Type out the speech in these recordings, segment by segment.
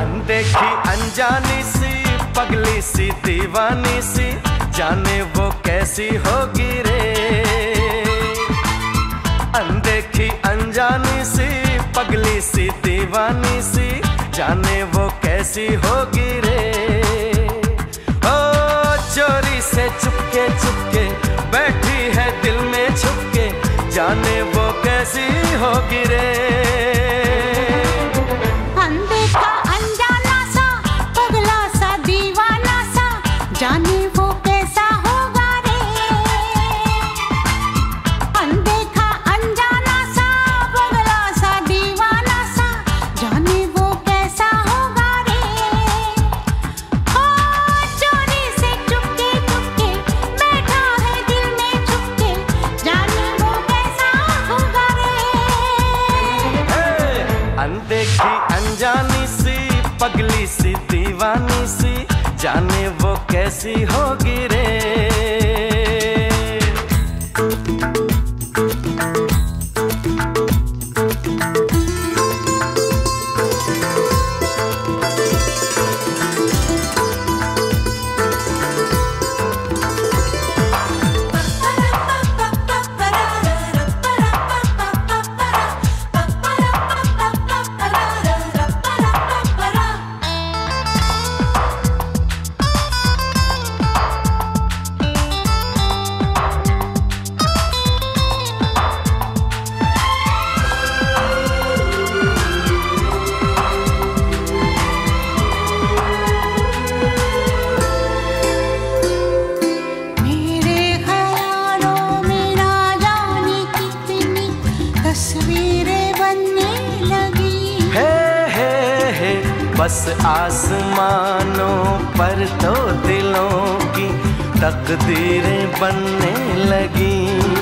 अनदेखी अनजानी सी पगली सी दीवानी सी, जाने वो कैसी होगी रे। अनदेखी अनजानी सी पगली सी दीवानी सी, जाने वो कैसी होगी रे। ओ चोरी से चुपके चुपके बैठी है दिल में छुपके, जाने वो कैसी होगी रे। अनदेखा अनजाना सा पगला सा दीवाना सा, जाने वो कैसा होगा रे। अनदेखा अनजाना सा पगला सा दीवाना सा, जाने वो कैसा होगा रे। ओ चोरी से चुपके चुपके बैठा है दिल में छुपके, जाने वो कैसा होगा रे। अनदेखी अनजानी सी पगली सी दीवानी सी, जाने वो कैसी होगी रे। बस आसमानों पर तो दिलों की तकदीरें बनने लगी।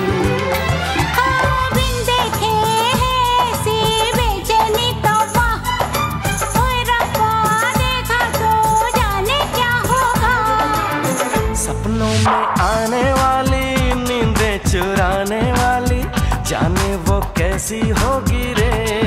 बिन देखे ऐसी बेचैनी तौबा, ओए रब्बा देखा तो जाने क्या होगा। सपनों में आने वाली नींदें चुराने वाली, जाने वो कैसी होगी रे।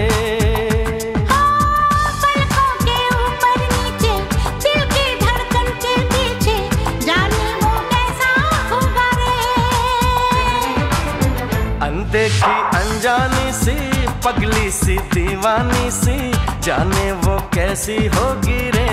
अनदेखी अनजानी सी पगली सी दीवानी सी, जाने वो कैसी होगी रे।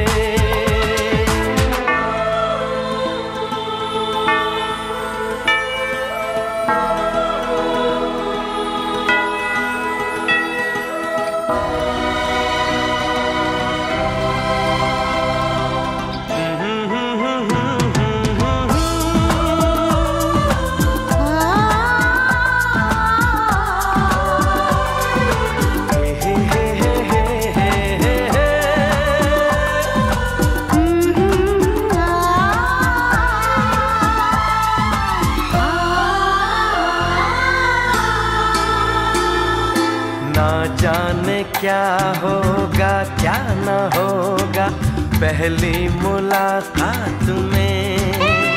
ना जाने क्या होगा क्या न होगा पहली मुलाकात में।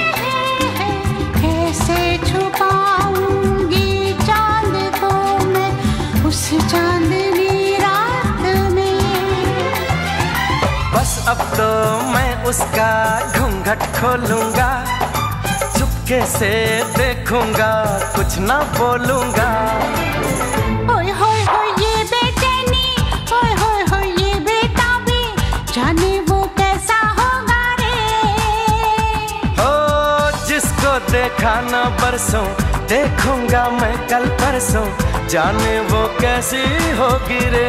कैसे छुपाऊंगी चांद को मैं उस चांदनी रात में। बस अब तो मैं उसका घूंघट खोलूंगा, चुपके से देखूंगा कुछ ना बोलूंगा। ओए होए होए ये बेचैनी, ओए होए होए ये बेताबी, जाने वो कैसा होगा रे। हो जिसको देखा ना बरसों, देखूंगा मैं कल परसों, जाने वो कैसी होगी रे।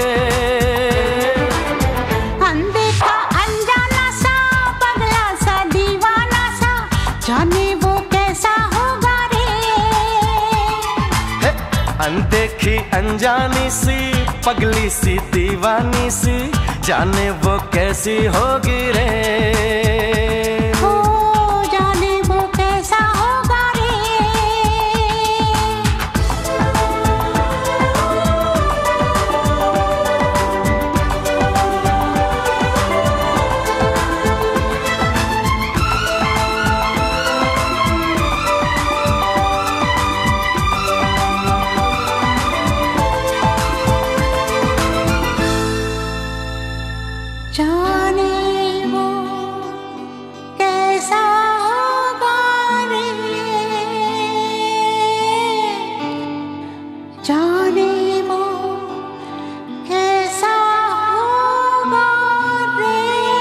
अनदेखा अनजाना सा पगला सा दीवाना सा, जाने वो कैसा होगा रे। अनदेखी अनजानी सी पगली सी दीवानी सी, जाने वो कैसी होगी रे। ओ जाने वो कैसा होगा रे। जाने वो कैसा होगा रे, जाने वो कैसा होगा रे।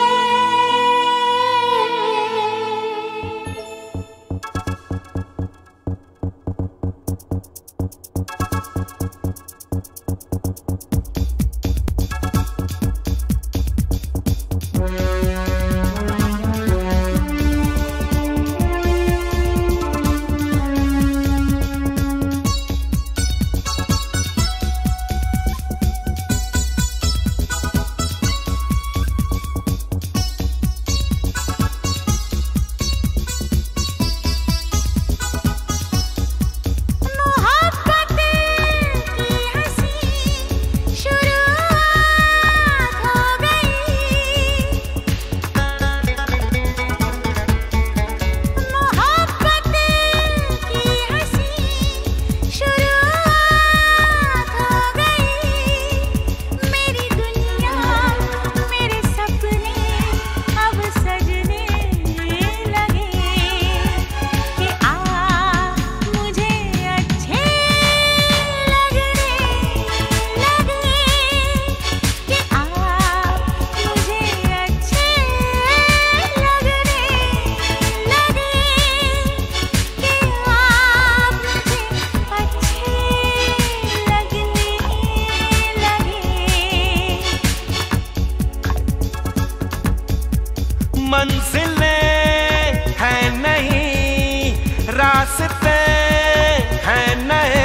मंजिलें हैं नहीं, रास्ते हैं नए,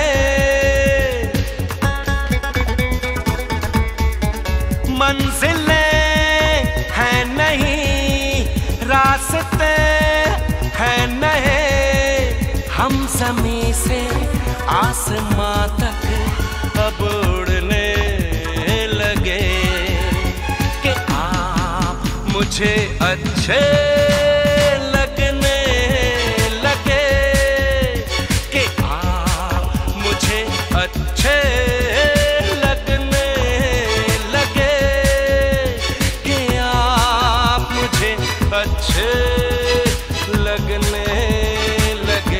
मंजिलें हैं नहीं, रास्ते हैं नए। हम ज़मीं से आसमां तक अब उड़ने लगे कि आप मुझे अच्छे लगने लगे, कि आप मुझे अच्छे लगने लगे, कि आप मुझे अच्छे लगने लगे।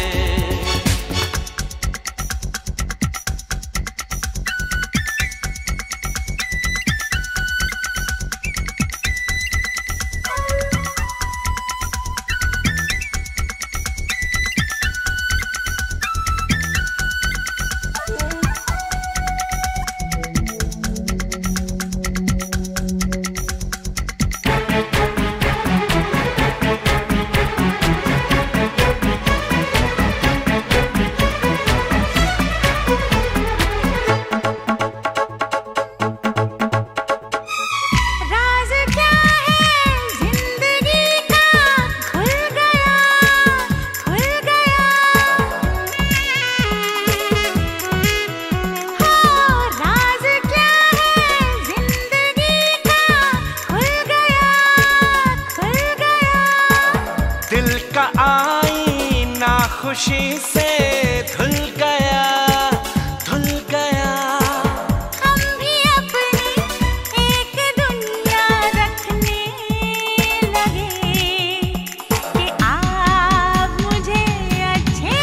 खुशी से धुल गया, धुल गया। हम भी अपनी एक दुनिया रखने लगे कि आप मुझे अच्छे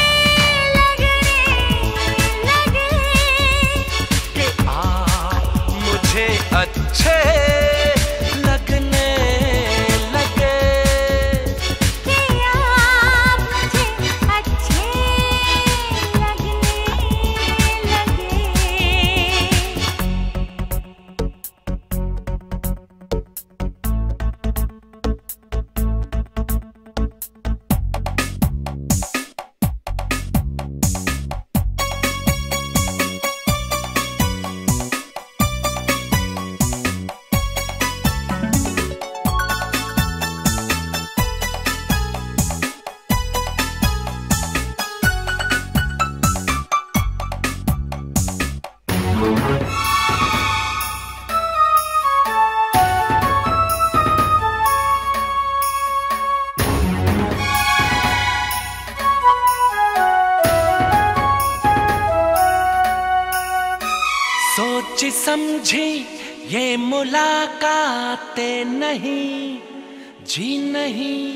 लगने लगे, कि आप मुझे अच्छे लगने लगे, कि आप मुझे अच्छे लगने लगे। सोच समझी ये मुलाकातें नहीं जी नहीं,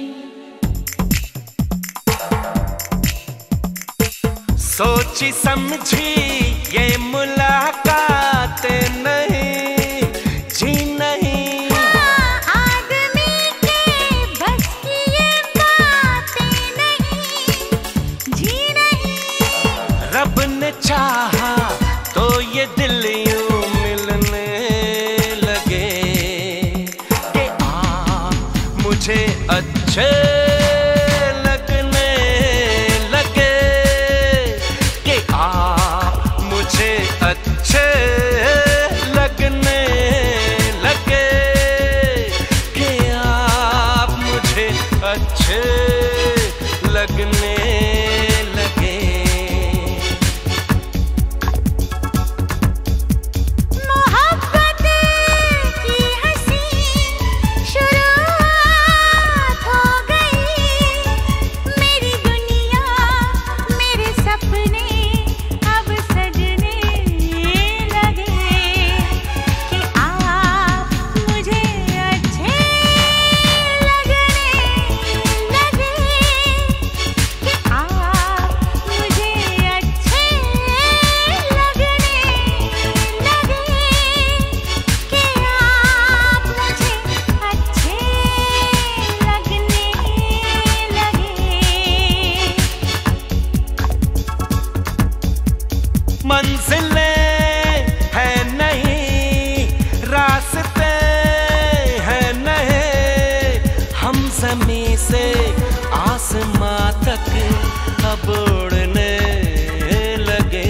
सोची समझी ये मुलाकातें नहीं जी नहीं। आदमी के बस की ये बातें नहीं जी नहीं। रब ने चाहा तो ये दिल यूं मिलने लगे कि आप मुझे अच्छे लगने लगे, कि आप मुझे अच्छे लगने लगे, कि आप मुझे अच्छे लगने लगे। मोहब्बत की हंसी शुरुआत हो गई, मेरी दुनिया मेरे सपने अब सजने लगे, कि आप मुझे अच्छे लगने लगे, कि आप मुझे अच्छे लगने लगे, कि आप मुझे अच्छे लगने लगे। मंजिलें है नहीं, रास्ते हैं नहीं, हम ज़मीं से आसमां तक अब उड़ने लगे।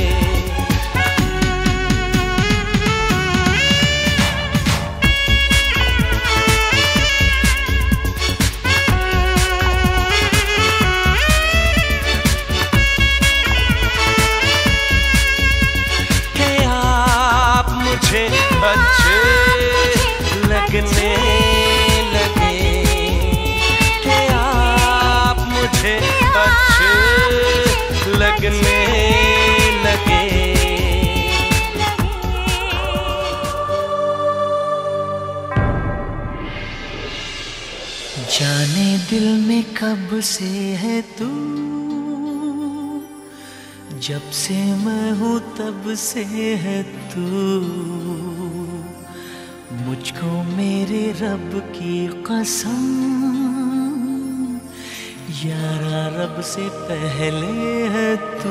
कि आप मुझे अच्छे लगने लगे, कि आप मुझे अच्छे लगने लगे। जाने दिल में कब से है तू, जब से मैं हूँ तब से है तू, मुझको मेरे रब की कसम, यारा रब से पहले है तू,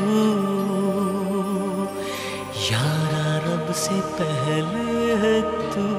यारा रब से पहले है तू।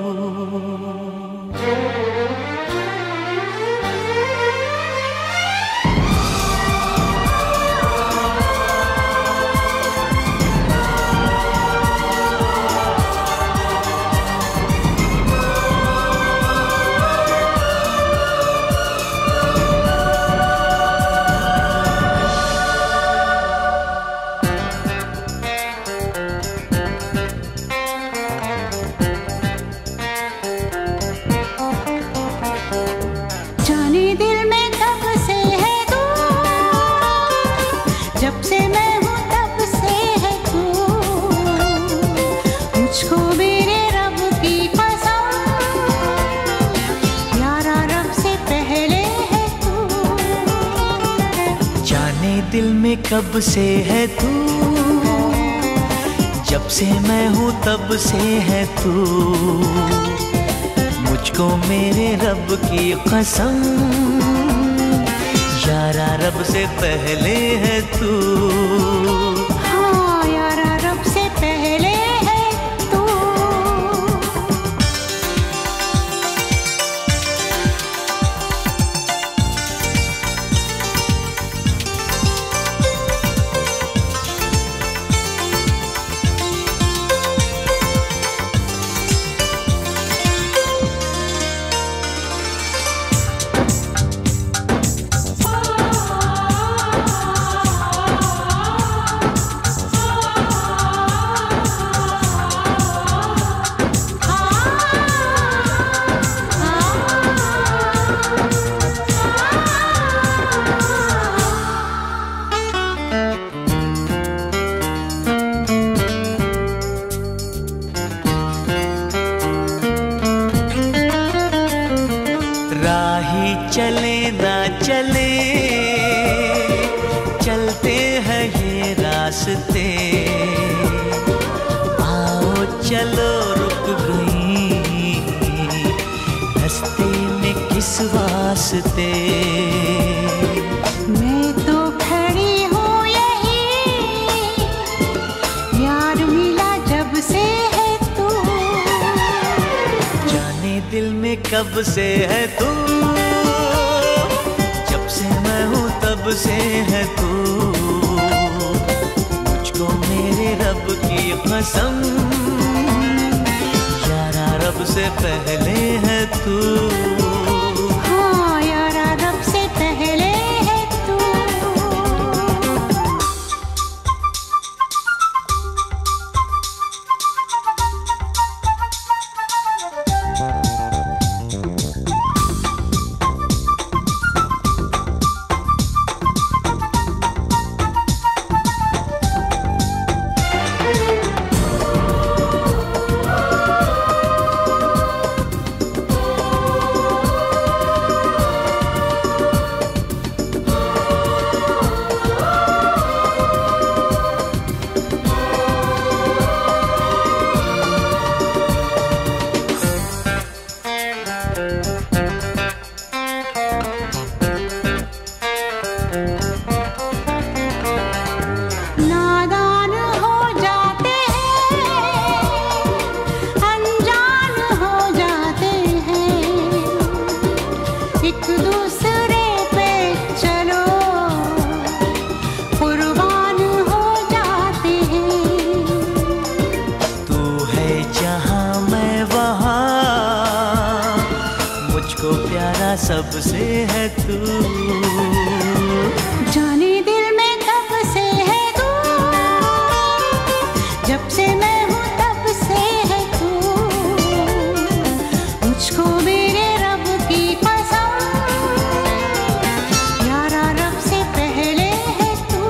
जाने दिल में कब से है तू, जब से मैं हूँ तब से है तू, मुझको मेरे रब की कसम, यारा रब से पहले है तू। जाने दिल में कब से है तू, जब से मैं हूँ तब से है तू, मुझको मेरे रब की कसम, यारा रब से पहले है तू। हाँ यारा रब से पहले है तू। चले ना चले, चलते हैं ये रास्ते। आओ चलो रुक गई रास्ते में किस वास्ते। मैं तो खड़ी हूँ यही, यार मिला जब से है तू। जाने दिल में कब से है तू, जब से मैं हूँ तब से है तू। मुझको मेरे रब की कसम, यारा रब से पहले है तू। हाँ यारा रब से पहले है तू। नादान हो जाते हैं, अनजान हो जाते हैं, एक दूसरे पे चलो कुर्बान हो जाते हैं। तू है जहाँ मैं वहाँ, मुझको प्यारा सबसे है तू। जाने दिल में कब से है तू, जब से मैं हूँ तब से है तू। मुझको मेरे रब की कसम, यारा रब से पहले है तू।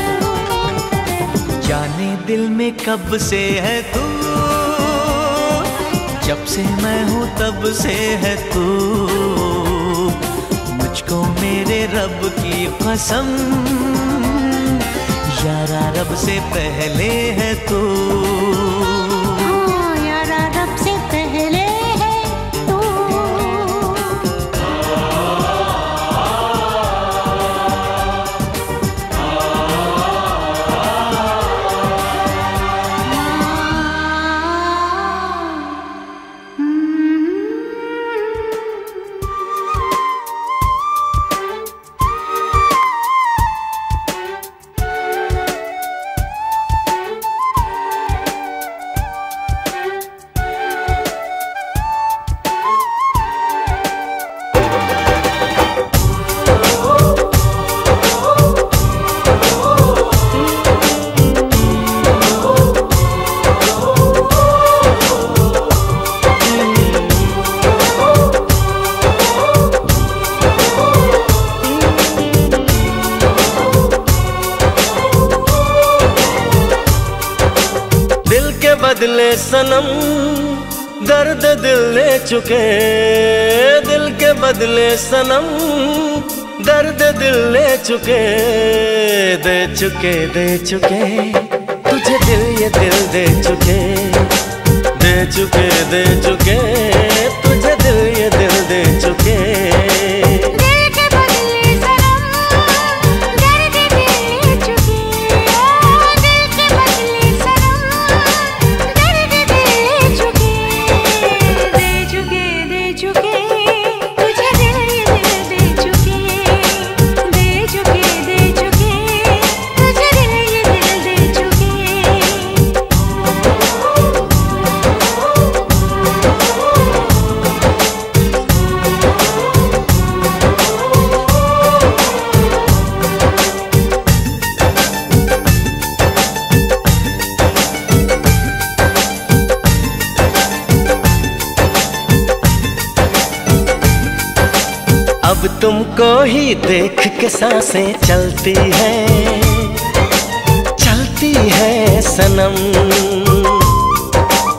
जाने दिल में कब से है तू, जब से मैं हूँ तब से है तू। मुझको मेरे रब की कसम, यारा रब से पहले है तू। हाँ यारा रब से पहले है तू। बदले सनम दर्द दिल ले चुके, दिल के बदले सनम दर्द दिल ले चुके। दे चुके दे चुके तुझे दिल, ये दिल दे चुके। दे चुके दे चुके तुझे दिल, ये दिल दे चुके। अब तुमको ही देख के सांसें चलती है सनम।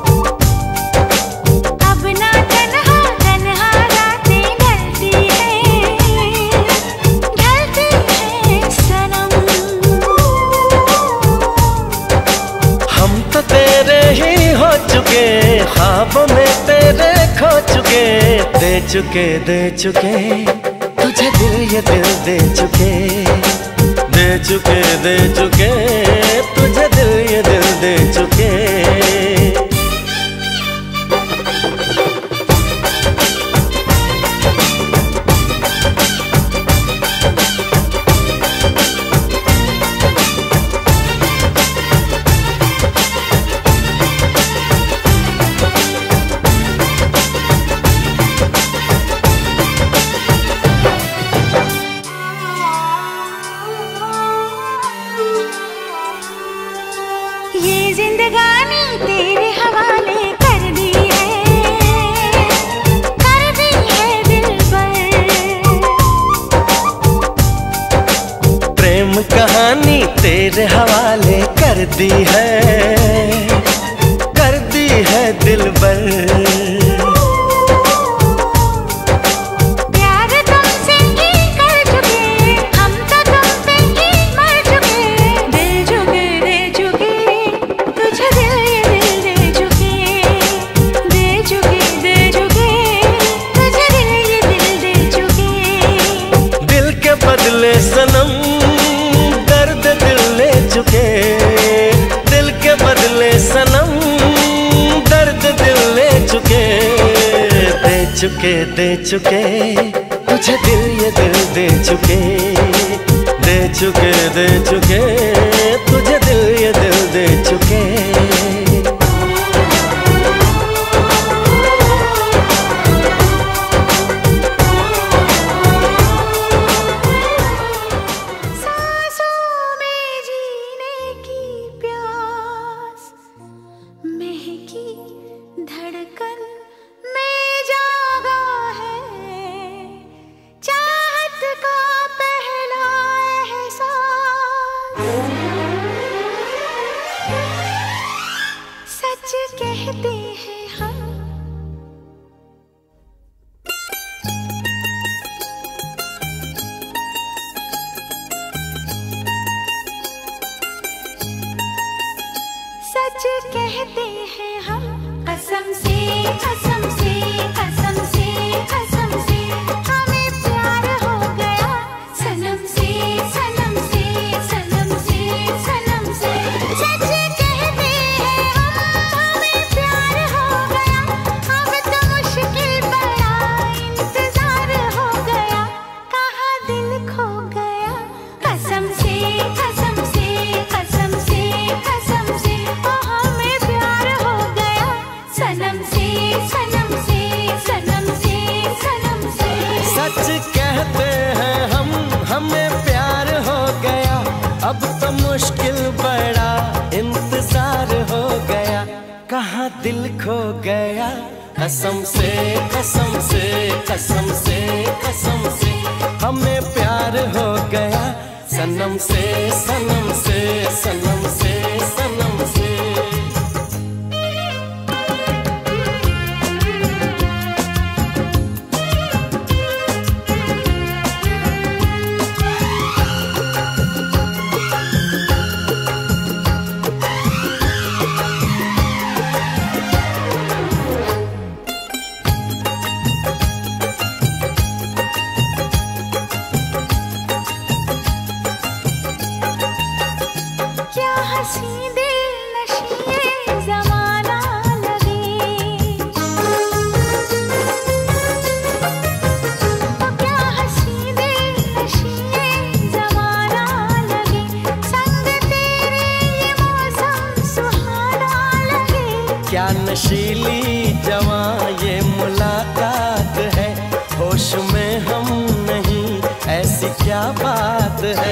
अब ना तन्हा तन्हा रातें ढलती है। दे चुके तुझे दिल ये दिल दे चुके तुझे दिल ये दिल दे चुके। ये जिंदगानी तेरे हवाले कर दी है दिलबर। प्रेम कहानी तेरे हवाले कर दी है दिलबर। सनम दर्द दिल ले चुके, दिल के बदले सनम दर्द दिल ले चुके। दे चुके तुझे दिल ये दिल दे चुके तुझे दिल ये दिल दे चुके। धड़कन में जागा है चाहत का पहला एहसास। सच कहते हैं हम सच कहते हैं हम कसम से हमें प्यार हो गया सनम से। सच कहते हैं हम हमें प्यार हो गया, अब तो मुश्किल बड़ा इंतजार हो गया। कहाँ दिल खो गया कसम से ओ हमें प्यार हो गया सनम से। सच कहते हैं हम हमें प्यार हो गया, अब तो मुश्किल बड़ा इंतजार हो गया। कहाँ दिल खो गया कसम से हमें प्यार हो गया सनम से। क्या हंसी दिल नशीए ज़माना लगे, क्या हंसी दिल नशीए ज़माना लगे। संग तेरे ये मौसम सुहाना लगे। क्या नशीली जवां ये मुलाकात है, होश में हम नहीं ऐसी क्या बात है।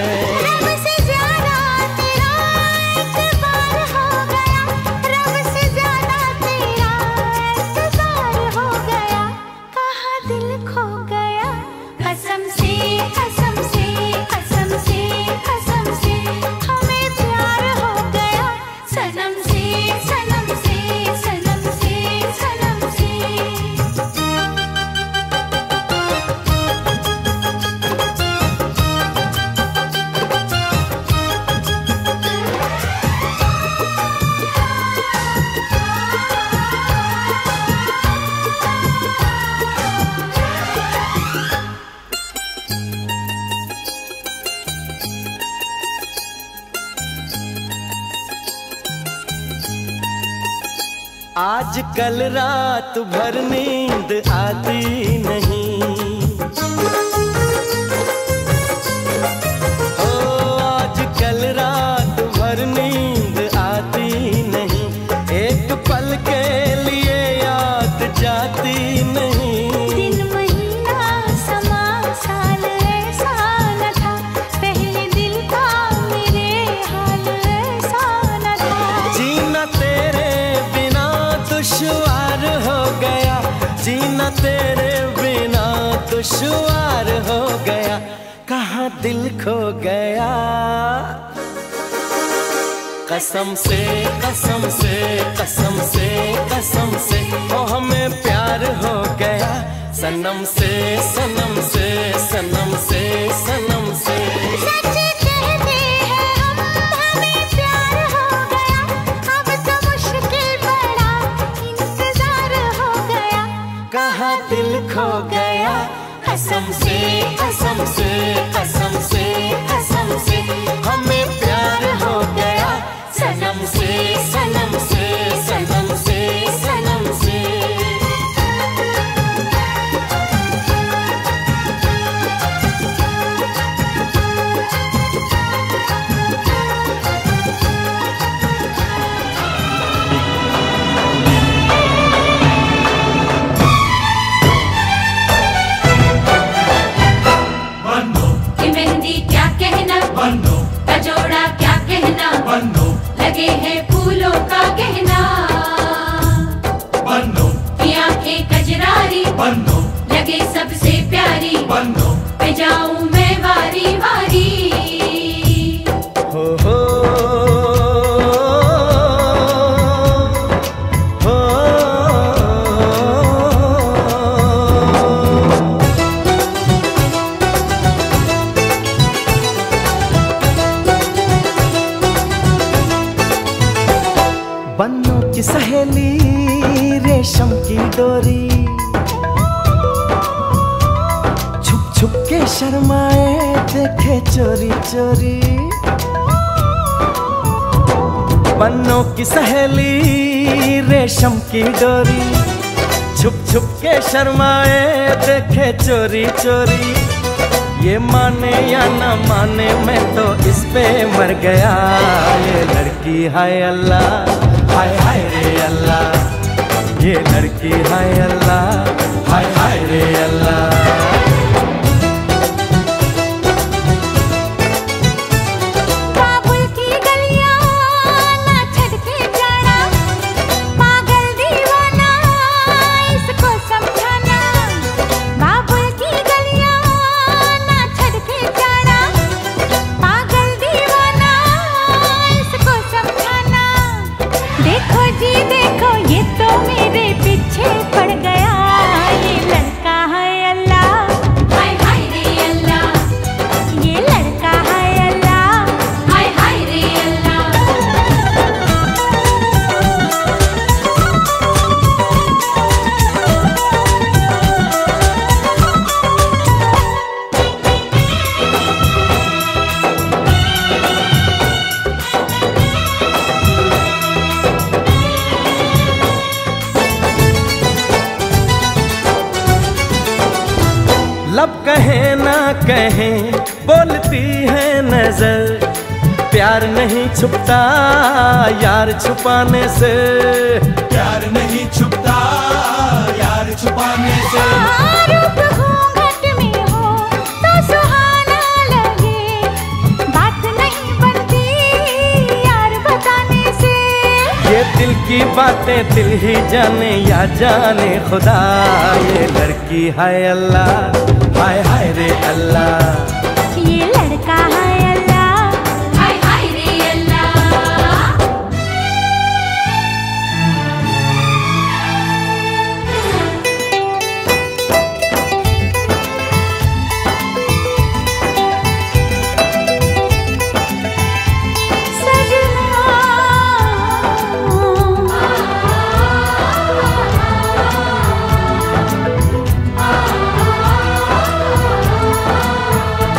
आजकल रात भर नींद आती नहीं, ओ आजकल रात भर नींद आती नहीं, एक पल के लिए याद जाती नहीं। दिन महीना समा साल ऐसा न था, पहले दिल का मेरे हाल ऐसा न था। जीना तेरे बिना दुश्वार हो गया, जीना तेरे बिना दुश्वार हो गया, कहाँ दिल खो गया। कसम से कसम से कसम से कसम से ओ हमें प्यार हो गया, सनम से सनम से सनम से सनम से। सच कहते हैं हम, हमें प्यार हो गया, अब तो मुश्किल बड़ा इंतजार हो गया, कहाँ दिल खो गया। कसम से कसम से कसम से कसम से हमें प्यार हो गया, सनम से सनम से सनम से सनम से। ये मेहंदी क्या कहना, का जोड़ा क्या कहना, लगे हैं फूलों का गहना। ये आंखें कजरारी, लगे सबसे प्यारी, पे जाऊं मैं वारी वारी। हो हो बन्नों की सहेली रेशम की डोरी, छुप छुप के शर्माए देखे चोरी चोरी। बन्नों की सहेली रेशम की डोरी, छुप छुप के शर्माए देखे चोरी चोरी। ये माने या ना माने मैं तो इस पे मर गया। ये लड़की हाय अल्लाह, हाय हाय रे अल्लाह, ये लड़की हाय अल्लाह, हाय हाय रे अल्लाह। काबुल की गलियां ना छड़ के जाना, पागल दीवाना इसको समझाना। काबुल की गलियां ना छड़ के जाना, पागल दीवाना इसको समझाना। देखो जी देखो ये तो मेरे पीछे पड़ गया, ये लड़का है अल्लाह, हाय हाय रे अल्लाह, ये लड़का है अल्लाह। हाय हाय रे अल्लाह। लब कहे ना कहे बोलती है नजर, प्यार नहीं छुपता यार छुपाने से, प्यार नहीं छुपता यार छुपाने से। रूप घूंघट में हो तो सुहाना लगे, बात नहीं बनती यार बताने से। ये दिल की बातें दिल ही जाने या जाने खुदा। ये लड़की हाय अल्लाह, हाय हाय रे अल्लाह, ये लड़का है अल्लाह, हाय हाय रे अल्लाह। सजना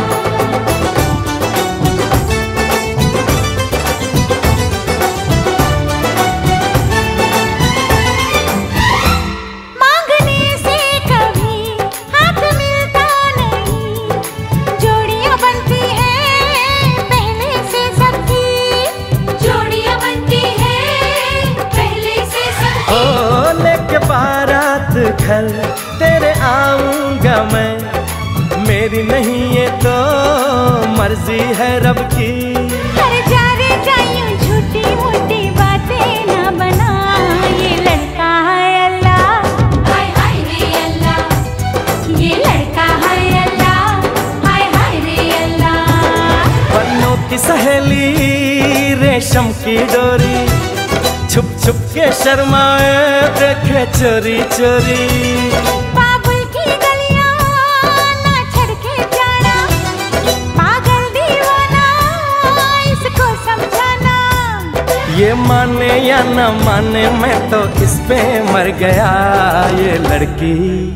घर तेरे आऊंगा मैं, मेरी नहीं ये तो मर्जी है रब की। अरे जा रे जायूं झूठी मूठी बातें ना बना, ये लड़का है अल्लाह, हाय हाय रे अल्लाह, ये लड़का है अल्लाह, हाय हाय रे अल्लाह। पन्नों की सहेली रेशम की डोरी, छुप छुप के शर्माए देखे चोरी चोरी। बाबुल की गलियां ना छड़ के जाना, पागल दीवाना इसको समझाना। ये माने या न माने मैं तो इस पे मर गया। ये लड़की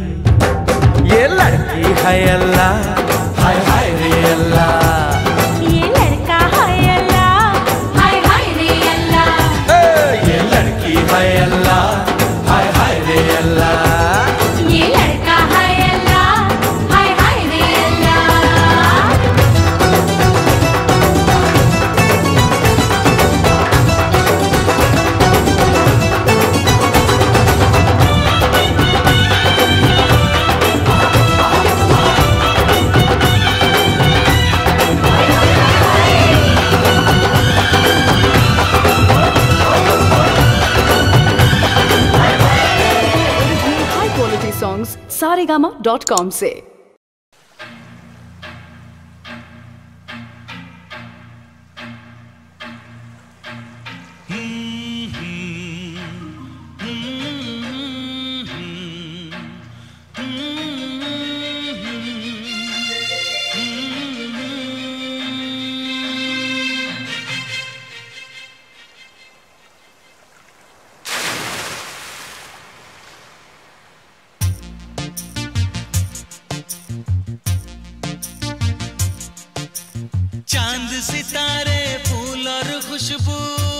है अल्लाह, हाय हाय रे अल्लाह। ये लड़का है अल्लाह, हाय हाय रे अल्लाह, ये लड़की है अल्लाह, हाय हाय रे अल्लाह। ये लड़का है अल्लाह, हाय हाय रे अल्लाह। हाई क्वालिटी सॉन्ग्स saregama.com से। चांद सितारे फूल और खुशबू,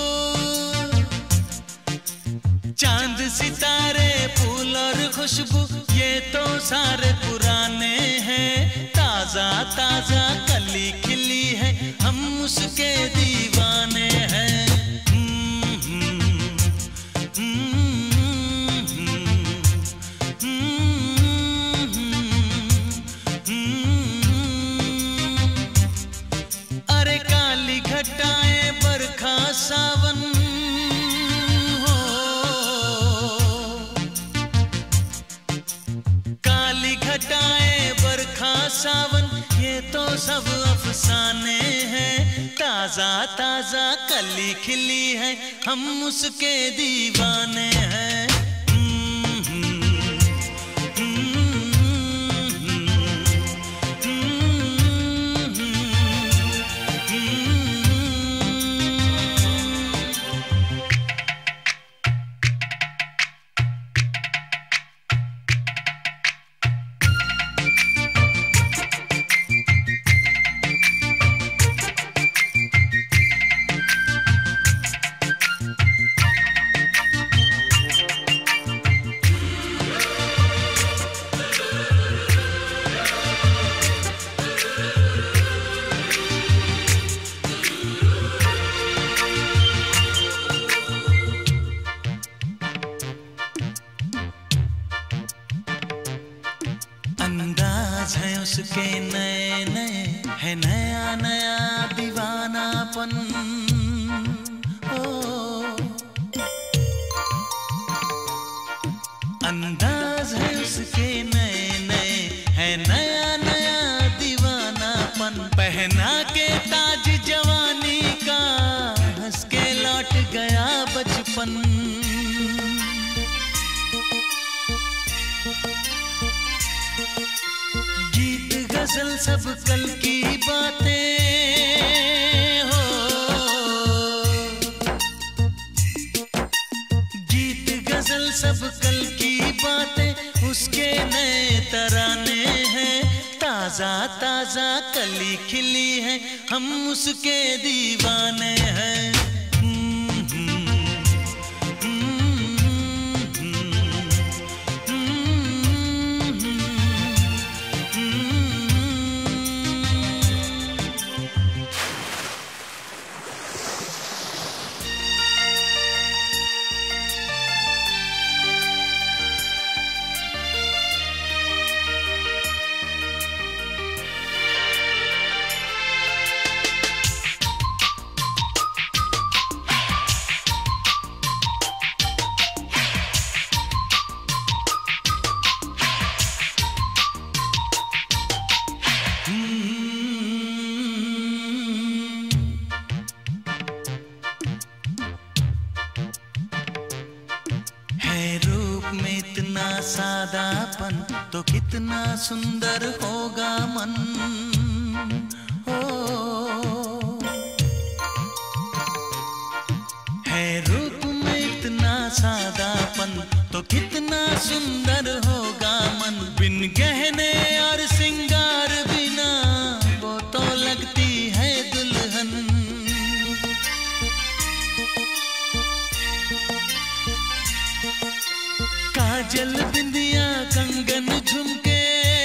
चांद सितारे फूल और खुशबू, ये तो सारे पुराने हैं। ताजा ताजा कली खिली है, हम उसके दीवाने हैं। अरे काली घटाएं बरखा सावन हो, काली घटाएं बरखा सावन, ये तो सब अफसाने हैं। ताजा ताजा कली खिली है, हम उसके दीवाने हैं। अंदाज है उसके नए नए, है नया नया दीवानापन। ओ अंदाज है उसके नए नए, है नया नया दीवानापन। पहना के ताज जवानी का, हंस के लौट गया बचपन। गीत गजल सब कल की बातें हो, गीत गजल सब कल की बातें, उसके नए तराने हैं। ताजा ताजा कली खिली है, हम उसके दीवाने हैं। इतना सादापन तो कितना सुंदर होगा मन। हो है रूप में इतना सादापन तो कितना सुंदर होगा मन। बिन गहने और सिंगार बिना वो तो लगती है दुल्हन। काजल बिंदिया कंगन झुमके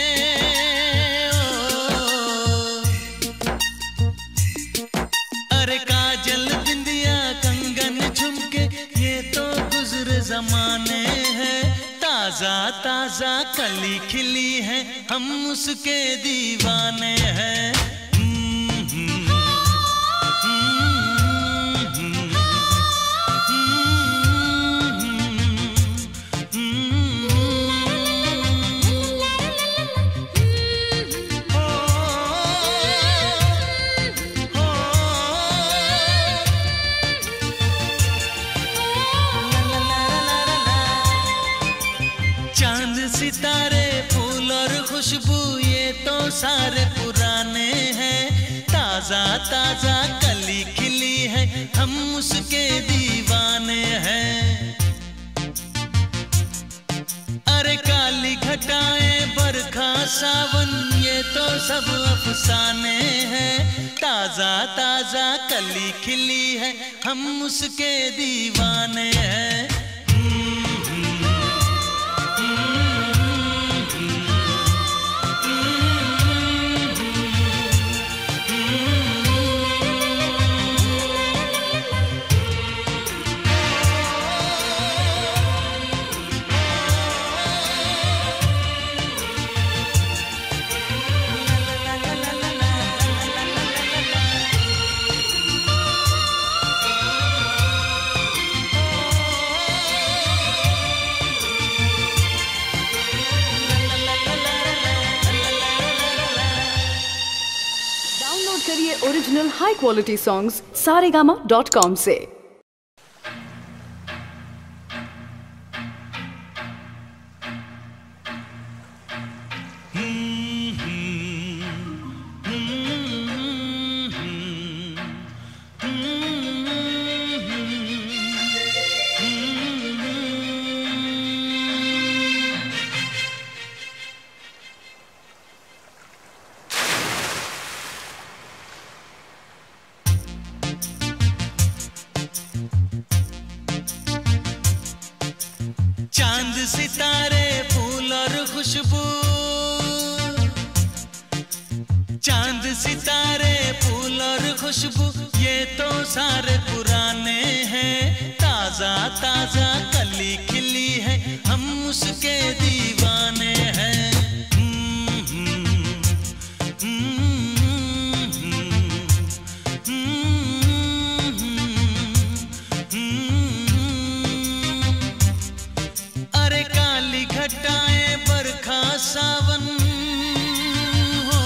अरे काजल बिंदिया कंगन झुमके ये तो गुजरे जमाने हैं। ताजा ताजा कली खिली है हम उसके दीवाने हैं। सितारे फूल और खुशबू ये तो सारे पुराने हैं। ताजा ताजा कली खिली है हम उसके दीवाने हैं। अरे काली घटाएं बरखा सावन ये तो सब अफसाने हैं। ताजा ताजा कली खिली है हम उसके दीवाने हैं। करिए original high quality songs saregama.com से। चांद सितारे फूल और खुशबू चांद सितारे फूल और खुशबू ये तो सारे पुराने हैं। ताजा ताजा कली खिली है हम उसके दीवाने हैं। अरे काली घटाएं बरखा सावन हो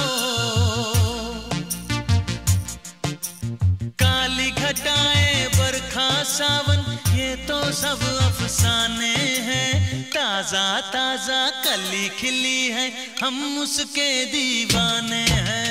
काली घटाएं बरखा सावन ये तो सब अफसाने हैं। ताजा ताजा कली खिली है हम उसके दीवाने हैं।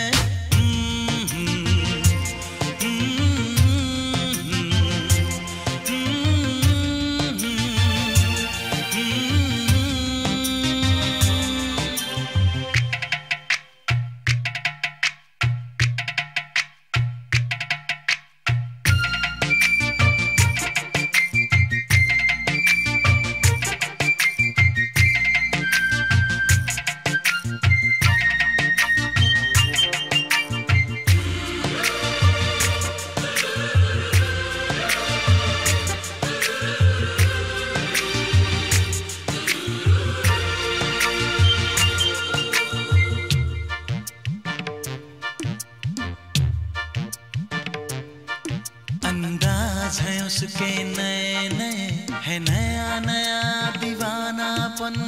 अंदाज है उसके नए नए है नया नया दीवानापन।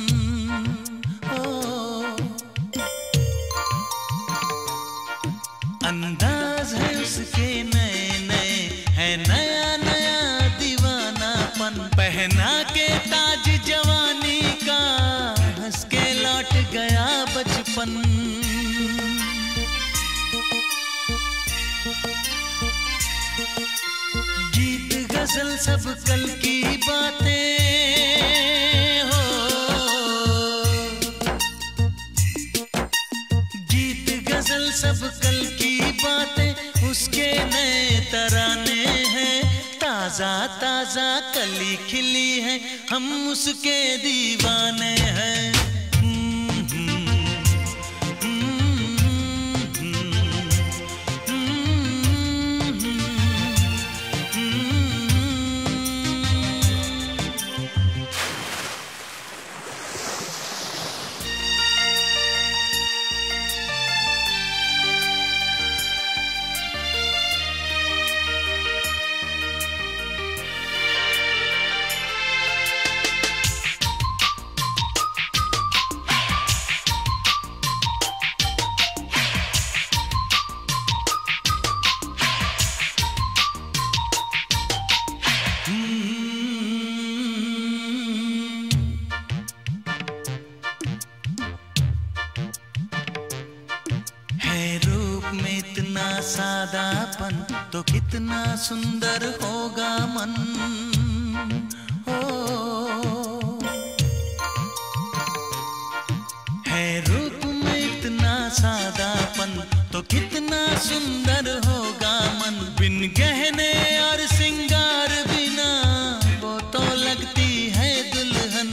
ओ अंदाज है उसके नए नए है नया नया दीवानापन। पहना के ताज जवानी बचपन। गीत गजल सब कल की बातें हो, गीत गजल सब कल की बातें उसके नए तराने हैं। ताजा ताजा कली खिली है, हम उसके दीवाने हैं। सादापन तो कितना सुंदर होगा मन हो, है रूप में इतना सादापन तो कितना सुंदर होगा मन। बिन गहने और सिंगार बिना वो तो लगती है दुल्हन।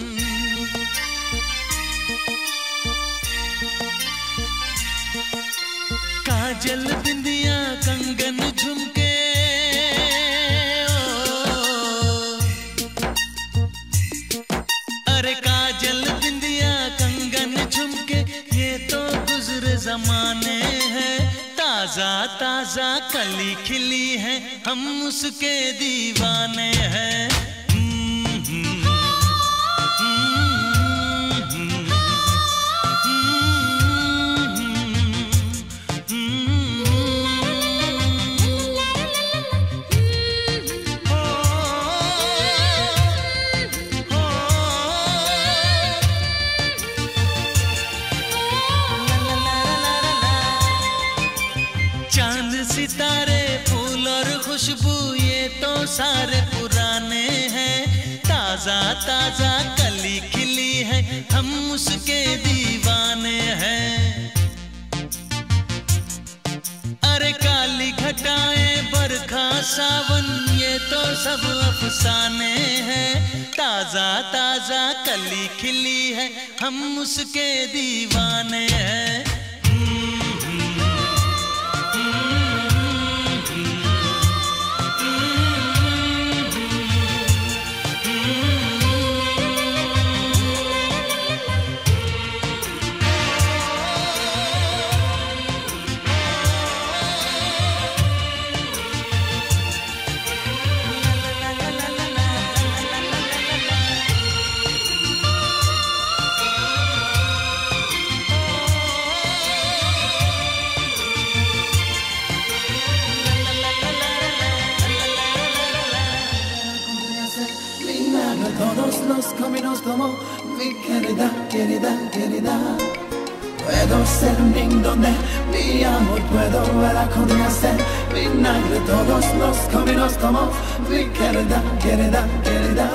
काजल बिंदिया कंगन झुमके अरे काजल बिंदिया कंगन झुमके ये तो गुजरे जमाने हैं। ताजा ताजा कली खिली है, हम उसके दीवाने हैं। सितारे फूल और खुशबू ये तो सारे पुराने हैं। ताजा ताजा कली खिली है, हम उसके दीवाने हैं। अरे काली घटाएं बरखा सावन ये तो सब अफसाने हैं। ताजा ताजा कली खिली है, हम उसके दीवाने हैं। Todos los caminos tomó mi querida, querida, querida. Puedo ser un niño donde mi amor puedo ver a ser vinagre. Todos los caminos tomó mi querida, querida, querida.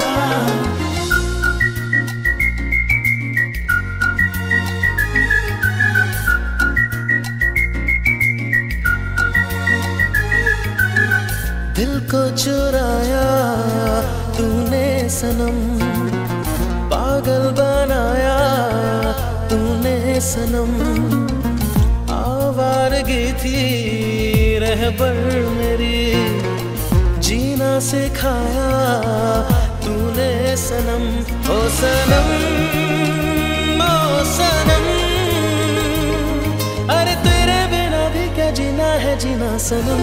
दिल को चुराया तूने सनम, पागल बनाया तूने सनम। आवारगी थी रहबर मेरी, जीना सिखाया तूने सनम। ओ सनम, ओ सनम, अरे तेरे बिना भी क्या जीना है जीना सनम।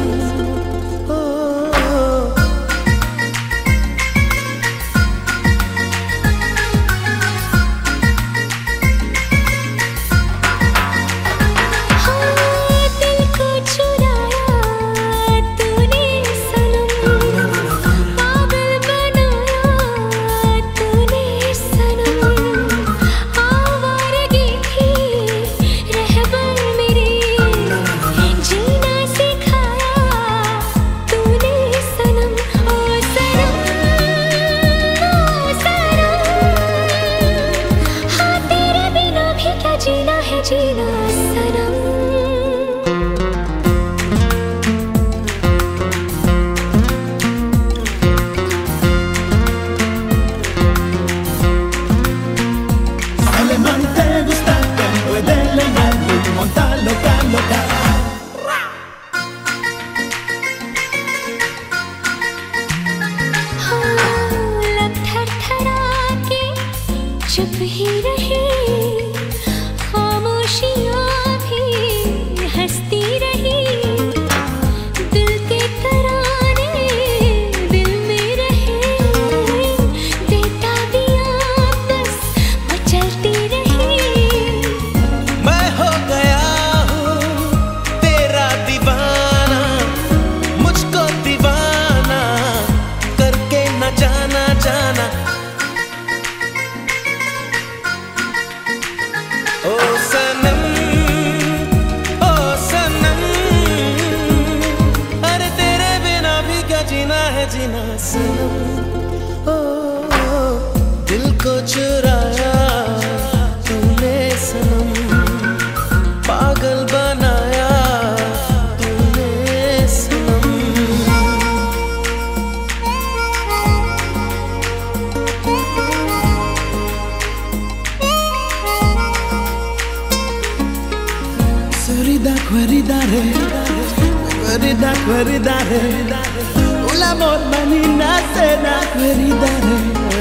ही रही, खामोशियाँ भी हंसती रही, दिल के तराने दिल में रहे, बेताबियाँ बस मचलती रही। मैं हो गया हूँ तेरा दीवाना, मुझको दीवाना करके न जाना जाना। ओ सनम, ओ सनम, अरे तेरे बिना भी क्या जीना है जीना सनम। ओ दिल को चुराया तूने सनम, पागल बनाया तूने सनम। Queridare, un amor manina cena, queridare.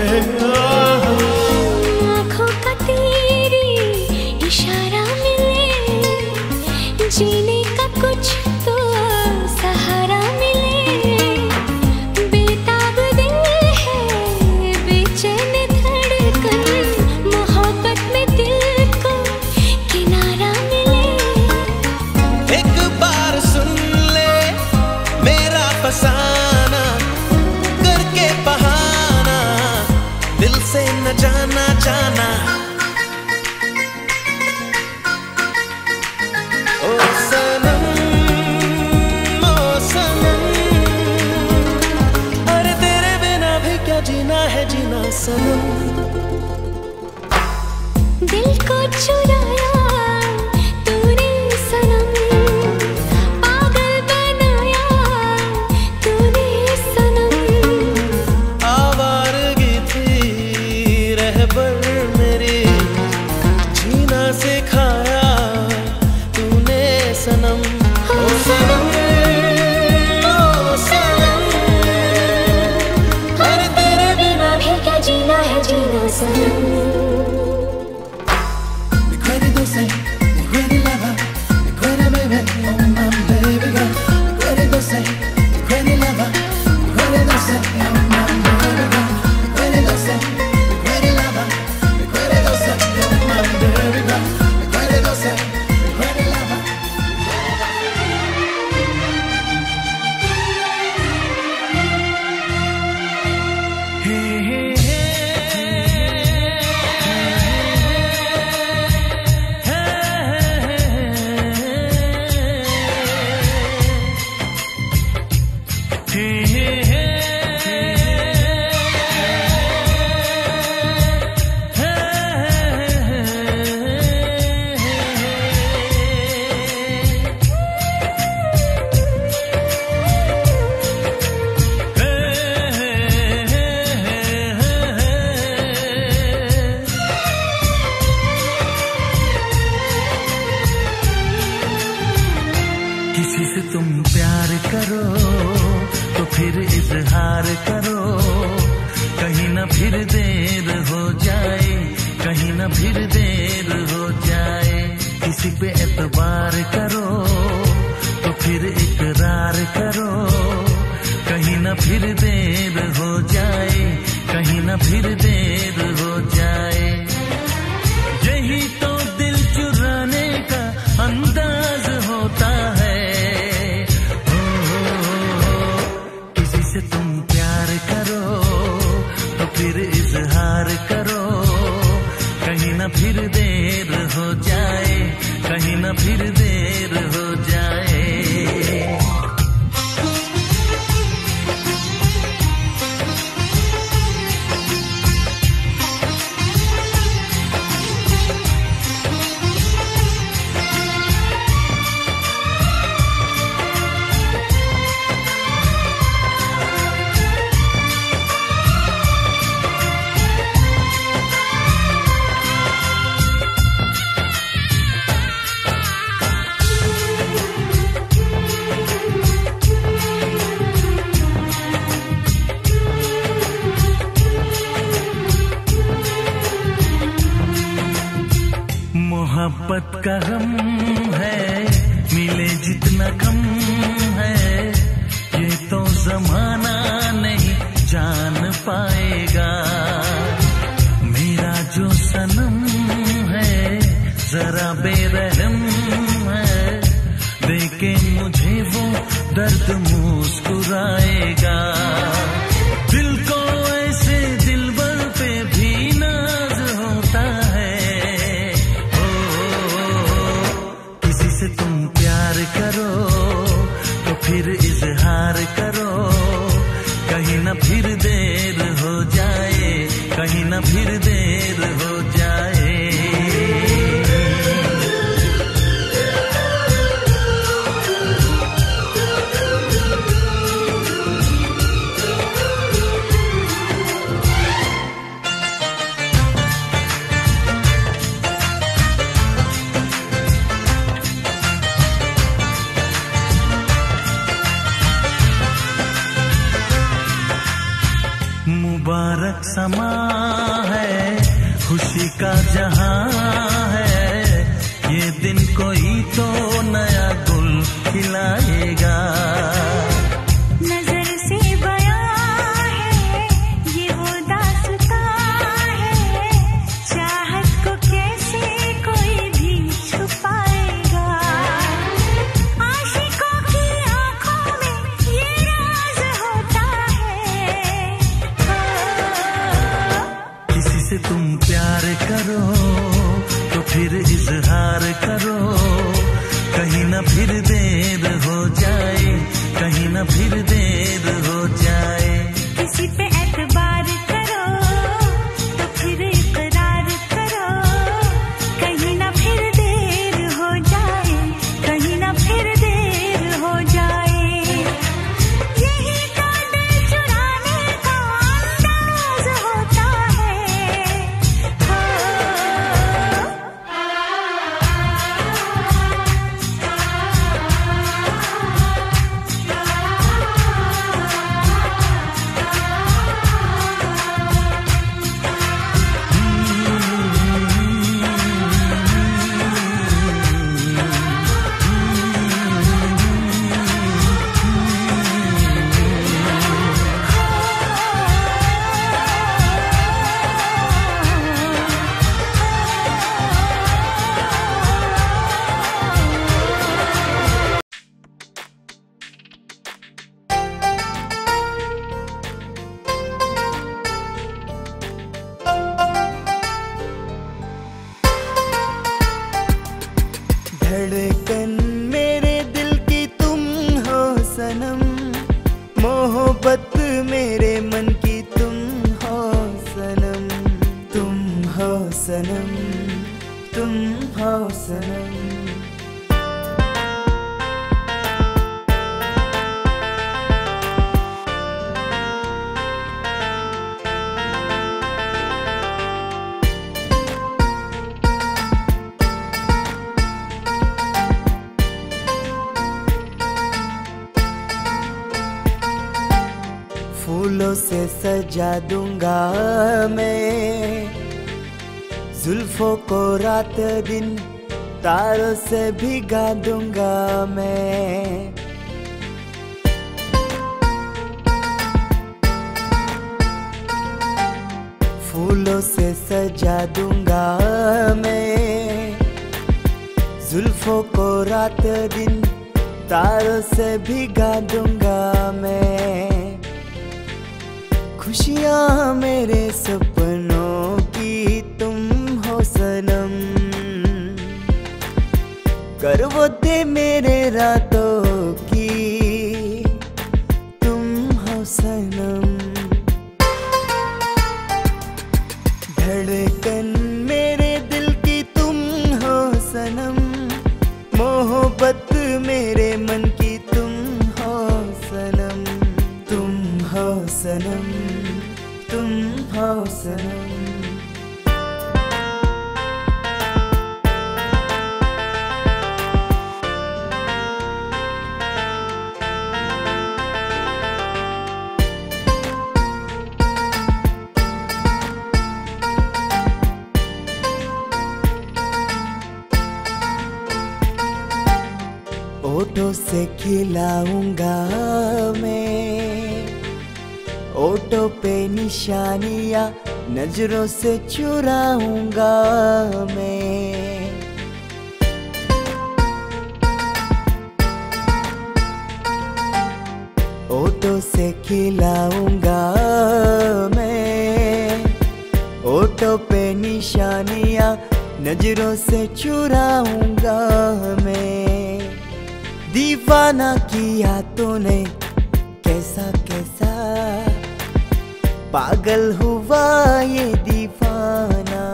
आँखों का तेरी इशारा मिले, जीने का कुछ तो सहारा मिले। बेताब दिल है बेचैन धड़कन, मोहब्बत में दिल को किनारा मिले। एक बार सुन ले मेरा फसाना करके बहाना, दिल से न जाना जाना। ओ सनम, ओ सनम, अरे तेरे बिना भी क्या जीना है जीना सनम। दिल को चुराया तूने सनम, पागल बनाया तूने सनम। आवारगी थी रहबर मेरी, जीना सिखाया तूने सनम। ओ सनम, ओ सनम, अरे तेरे बिना भी क्या जीना है जीना सनम। Mi cuore doce, mi cuore lava, mi cuore baby, oh my baby girl. Mi cuore doce, mi cuore lava, mi cuore doce, oh my baby girl. Mi cuore doce, mi cuore lava, mi cuore doce, oh my baby girl. Mi cuore doce, mi cuore lava. किसी से तुम प्यार करो तो फिर इजहार करो, कहीं ना फिर देर हो जाए, कहीं ना फिर देर हो जाए। किसी पे एतबार करो तो फिर इकरार करो, कहीं ना फिर देर हो जाए, कहीं ना फिर देर हो जाए। यही तो दिल चुराने का अंदाज होता है। किसी से तुम प्यार करो तो फिर इजहार करो, कहीं ना फिर देर हो जाए, कहीं ना फिर देर हो जाए। मोहब्बत का गम है, मिले जितना कम है, ये तो जमाना नहीं जान पाएगा। मेरा जो सनम है जरा बेरहम है, देखे मुझे वो दर्द मुस्कुराएगा। दिल को ऐसे दिलबर पे भी नाज होता है। किसी से तुम प्यार करो तो फिर इजहार करो, कहीं ना फिर देर हो जाए, कहीं ना फिर देर हो जाए। मुबारक समा है, खुशी का जहां है, ये दिन कोई तो नया गुल खिलाएगा। नजर से बयां है ये वो दास्तां है, चाहत को कैसे कोई भी छुपाएगा। आशिकों की आंखों में ये राज होता है। किसी से तुम प्यार करो तो फिर इजहार करो, कहीं ना फिर देर हो जाए, कहीं ना फिर देर हो जाए। किसी पे एतबार करो तो फिर इकरार करो, कहीं ना फिर देर हो जाए, कहीं ना फिर देर हो जाए। यही तो दिल चुराने का अंदाज होता है। धड़कन मेरे दिल की तुम हो सनम, मोहब्बत मेरे मन की तुम हो सनम, तुम हो सनम, तुम हो सनम। फूलों से सजा दूंगा मैं जुल्फों को, रात दिन तारों से भिगा दूंगा मैं। फूलों से सजा दूंगा मैं जुल्फों को, रात दिन तारों से भिगा दूंगा मैं। खुशियाँ मेरे सपनों की तुम हो सनम, करवटें मेरे रातों की तुम हो सनम। धड़कन मेरे दिल की तुम हो सनम, मोहब्बत मेरे मन की तुम हो सनम, तुम हो सनम, तुम हो सनम। ओठों से खिलाऊंगा मैं, ओठों पे निशानियां नजरों से चुराऊंगा मैं। ओठों से खिलाऊंगा मैं, ओठों पे निशानियां नजरों से चुराऊंगा मैं। दीवाना किया तूने कैसा कैसा, पागल हुआ ये दीवाना।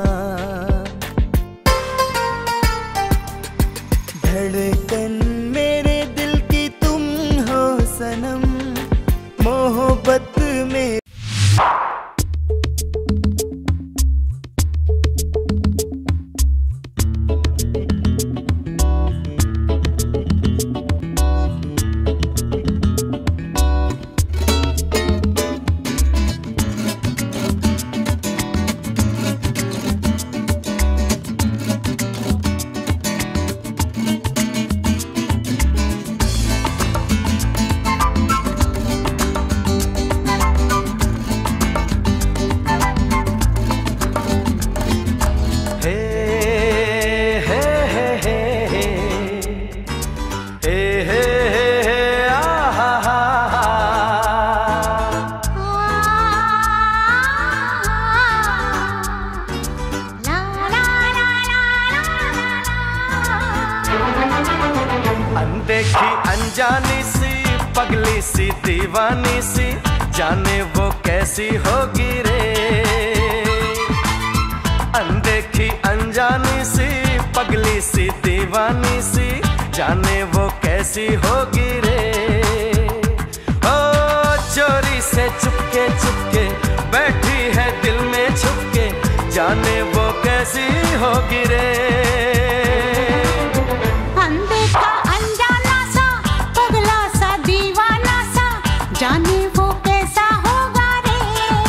धड़कन मेरे दिल की तुम हो सनम, मोहब्बत में अनदेखी अनजानी सी पगली सी दीवानी सी, जाने वो कैसी होगी रे। अनदेखी अनजानी सी पगली सी दीवानी सी, जाने वो कैसी होगी रे। ओ चोरी से चुपके चुपके बैठी है दिल में छुपके, जाने वो कैसी होगी रे। जाने वो कैसा होगा रे।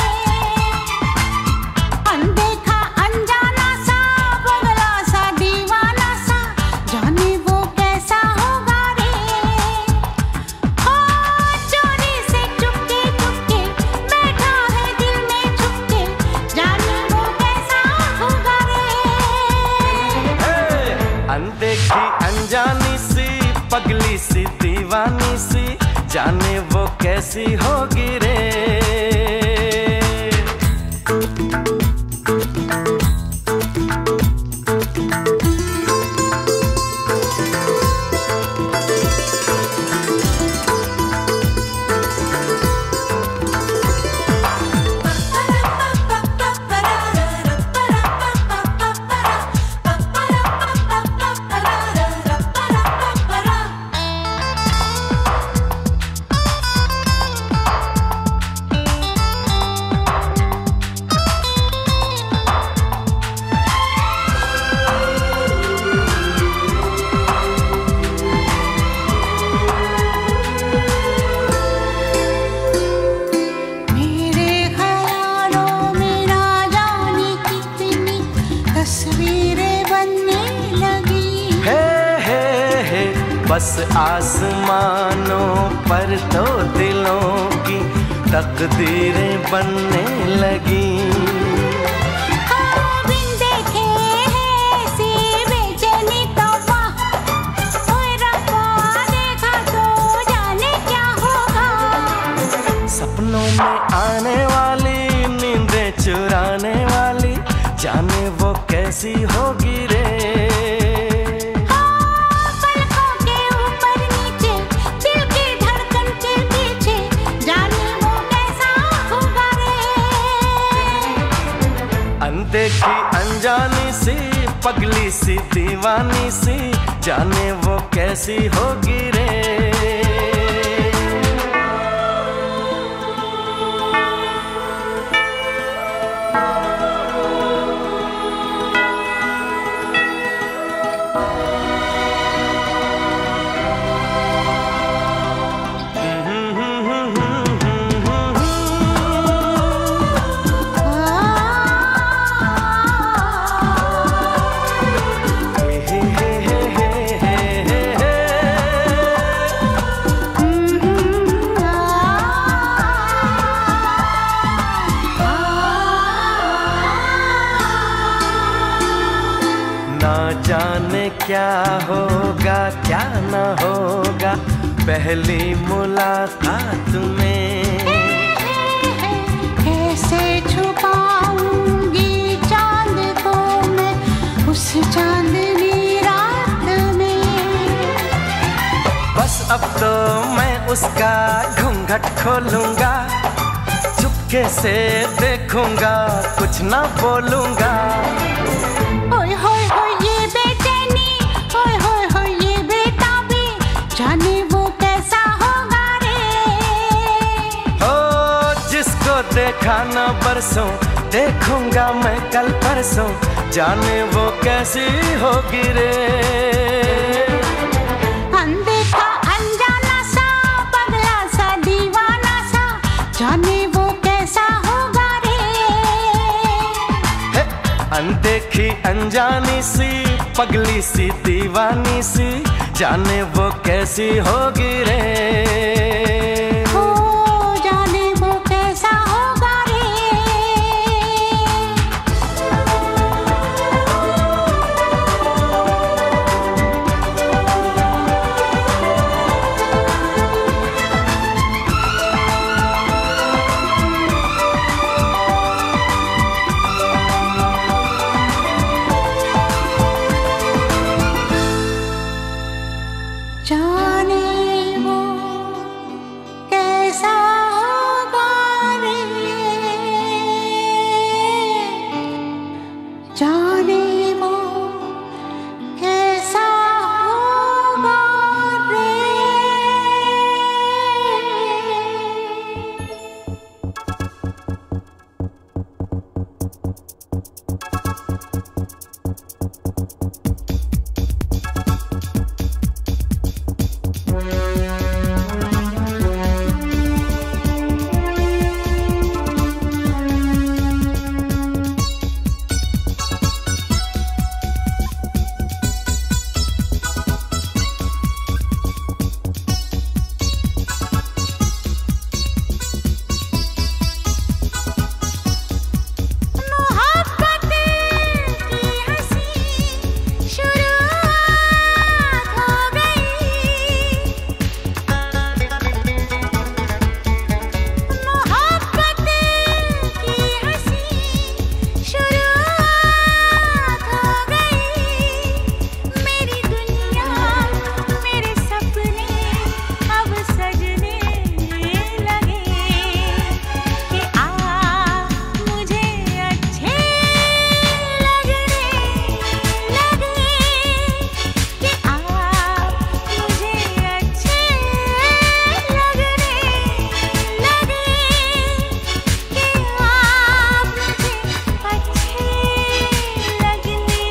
अनदेखा अनजाना सा पगला सा दीवाना सा, जाने वो कैसा होगा रे। ओ चोरी से चुपके चुपके बैठा है दिल में छुपके, जाने वो कैसा होगा रे। अनदेखी अनजानी सी पगली सी दीवानी सी, जाने वो कैसी होगी रे। बस आसमानों पर तो दिलों की तकदीरें बनने लगी। बिन देखे ऐसी बेचैनी तौबा, ओए रब्बा देखा तो जाने क्या होगा। सपनों में आने वाली नींदें चुराने वाली, जाने वो कैसी होगी रे। अनदेखी अनजानी सी पगली सी दीवानी सी, जाने वो कैसी होगी रे। ना जाने क्या होगा क्या ना होगा पहली मुलाकात में। कैसे छुपाऊंगी चांद को मैं उस चांदनी रात में। बस अब तो मैं उसका घूंघट खोलूंगा, चुपके से देखूंगा, कुछ ना बोलूंगा। ओए होए होए ये बेचैनी, ओए होए होए ये बेताबी, जाने वो कैसा होगा रे। ओ जिसको देखा ना बरसों, देखूंगा मैं कल परसों, जाने वो कैसी होगी रे। अनदेखा अनजाना सा, पगला सा, दीवाना सा, जाने वो कैसा होगा रे। अनदेखी अनजानी सी, पगली सी, दीवानी सी, जाने वो कैसी होगी रे। ओ जाने वो कैसा होगा रे। जाने वो कैसा होगा रे, जाने वो कैसा होगा रे। मोहब्बत की हंसी शुरुआत हो गई। मोहब्बत की हंसी शुरुआत हो गई। मेरी दुनिया मेरे सपने अब सजने लगे कि आप मुझे अच्छे लगने लगे, कि आप मुझे अच्छे लगने लगे, कि आप मुझे अच्छे लगने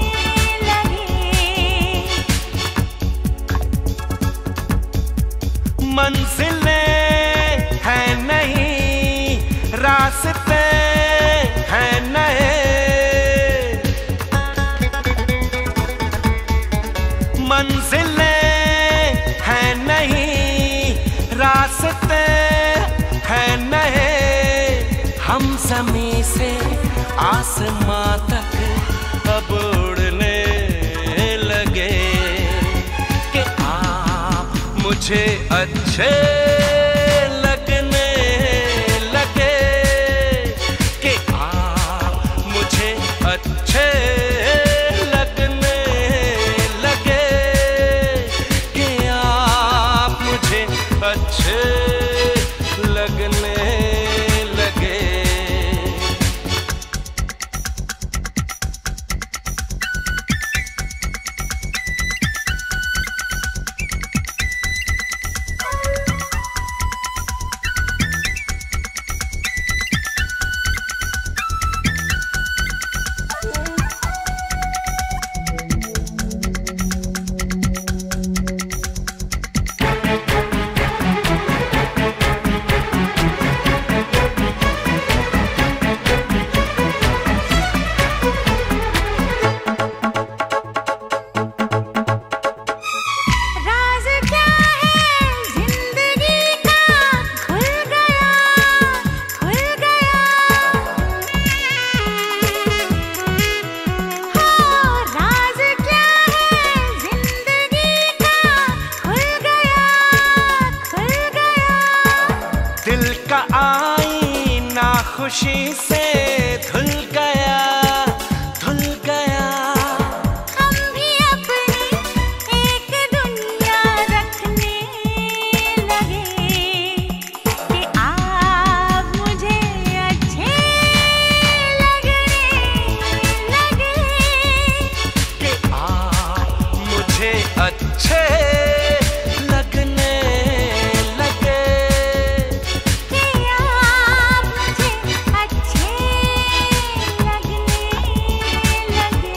लगे। मंजिलें हैं नहीं, रास्ते हैं नए, मंजिलें हैं नहीं, रास्ते हैं नए। हम ज़मीं से आसमां तक अब उड़ने लगे कि आप मुझे अच्छे लगने लगे, कि आप मुझे अच्छे लगने लगे, कि आप मुझे अच्छे लगने लगे। खुशी से धुल गया, धुल गया। हम भी अपनी एक दुनिया रखने लगे कि आप मुझे अच्छे लगने लगे, कि आप मुझे अच्छे लगने लगे, कि आप मुझे अच्छे लगने लगे।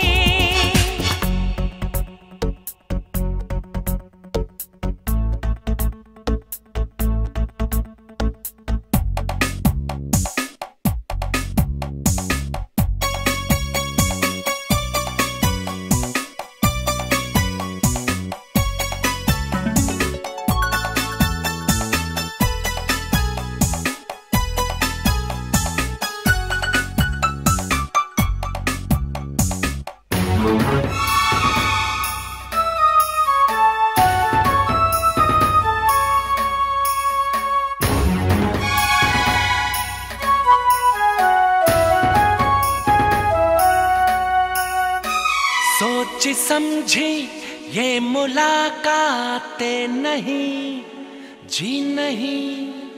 सोची समझी ये मुलाकातें नहीं, जी नहीं।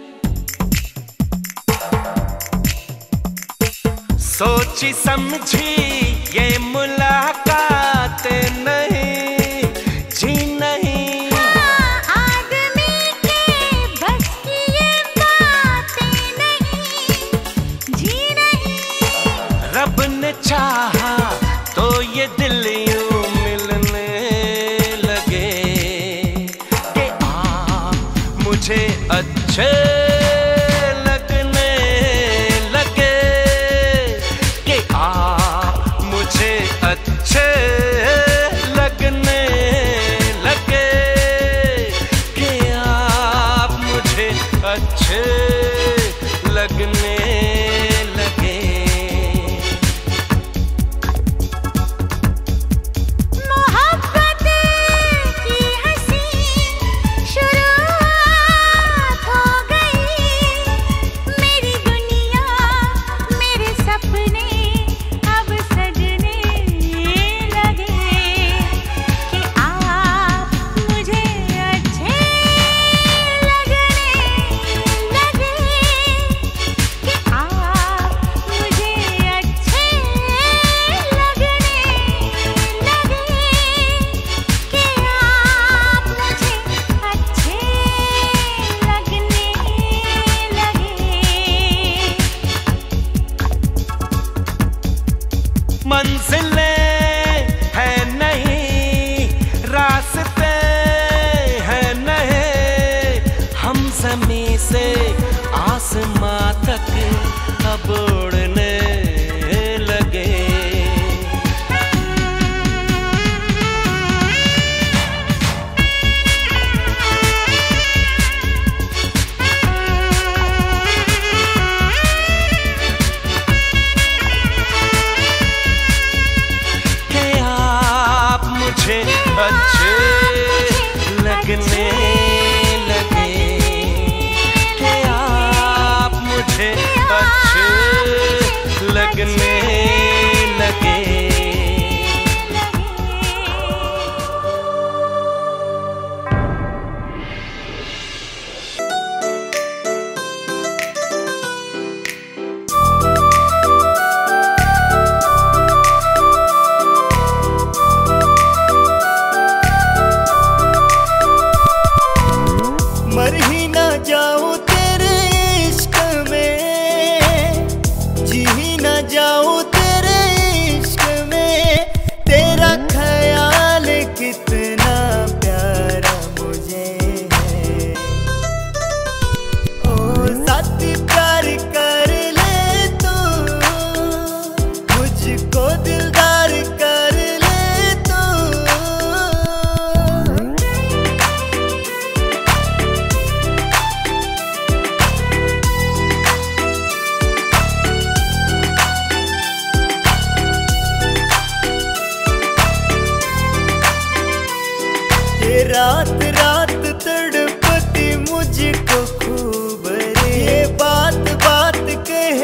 सोची समझी ये मुलाकातें नहीं, जी नहीं। आदमी के बस की ये बातें नहीं, जी नहीं। रब ने चाहा तो ये दिल यूं मिलने लगे कि आप मुझे अच्छे लगने लगे, कि आप मुझे अच्छे लगने लगे, कि आप मुझे अच्छे लगने लगे। मोहब्बत की हंसी शुरुआत हो गई, मेरी दुनिया मेरे सपने अब सजने लगे, कि आप मुझे अच्छे लगने लगे, कि आप मुझे अच्छे लगने लगे, कि आप मुझे अच्छे लगने लगे। मंजिलें है नहीं, रास्ते हैं नहीं, हम ज़मीं से आसमां तक अब उड़ने लगे। कि आप मुझे अच्छे लगने लगे, कि आप मुझे अच्छे लगने लगे। मर ही ना जाऊं तेरे इश्क में, जी ही ना जाऊं तेरे इश्क में, तेरा ख्याल कितना प्यारा मुझे है। ओ साथी प्यार कर ले तू, मुझको दिलदार कर ले तू। रात रात तड़पती मुझको खूब रे, ये बात बात कह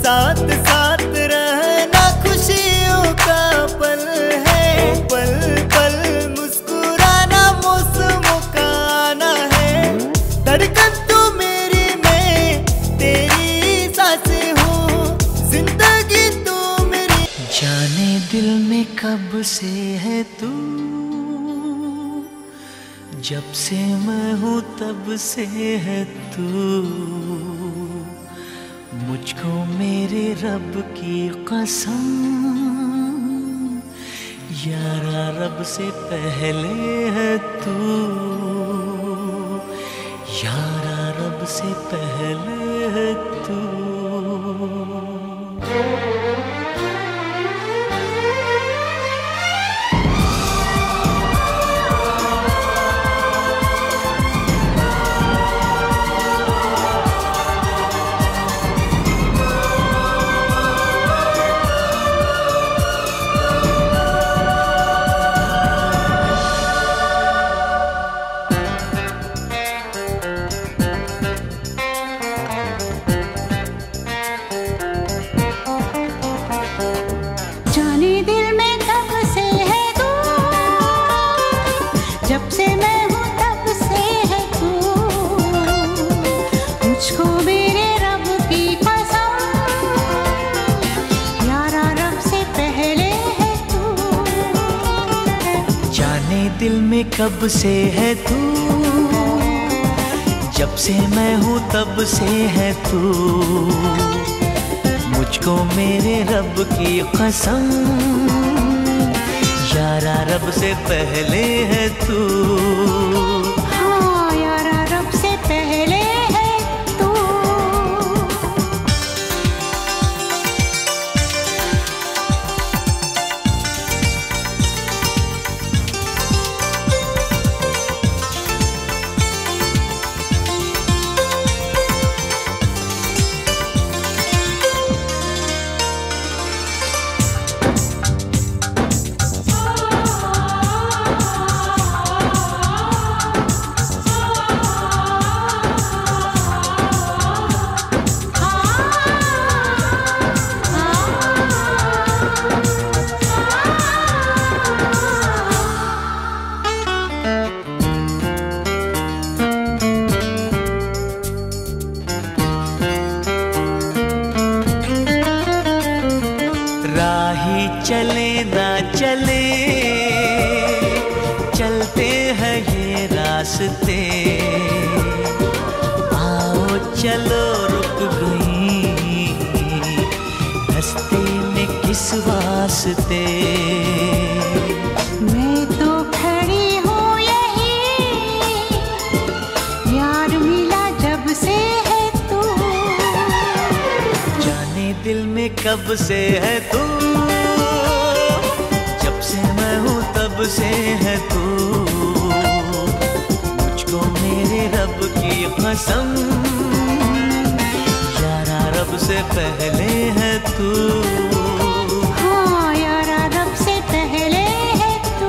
साथ साथ रहना खुशियों का पल है, पल पल मुस्कुराना मौसमों का आना है। धड़कन तू मेरी, मैं तेरी सांसें हूँ, जिंदगी तू मेरी। जाने दिल में कब से है तू, जब से मैं हूँ तब से है तू। मुझको मेरे रब की कसम, यारा रब से पहले है तू, यारा रब से पहले है तू। दिल में कब से है तू, जब से मैं हूँ तब से है तू। मुझको मेरे रब की कसम, यारा रब से पहले है तू। हाँ यारा रब से पहले है तू। चले ना चले, चलते हैं ये रास्ते। आओ चलो रुक गई रास्ते में किस वास्ते। मैं तो खड़ी हूँ यही, यार मिला जब से है तू। जाने दिल में कब से है तू, तब से है तू। मुझको मेरे रब की कसम, यारा रब से पहले है तू। हाँ यारा रब से पहले है तू।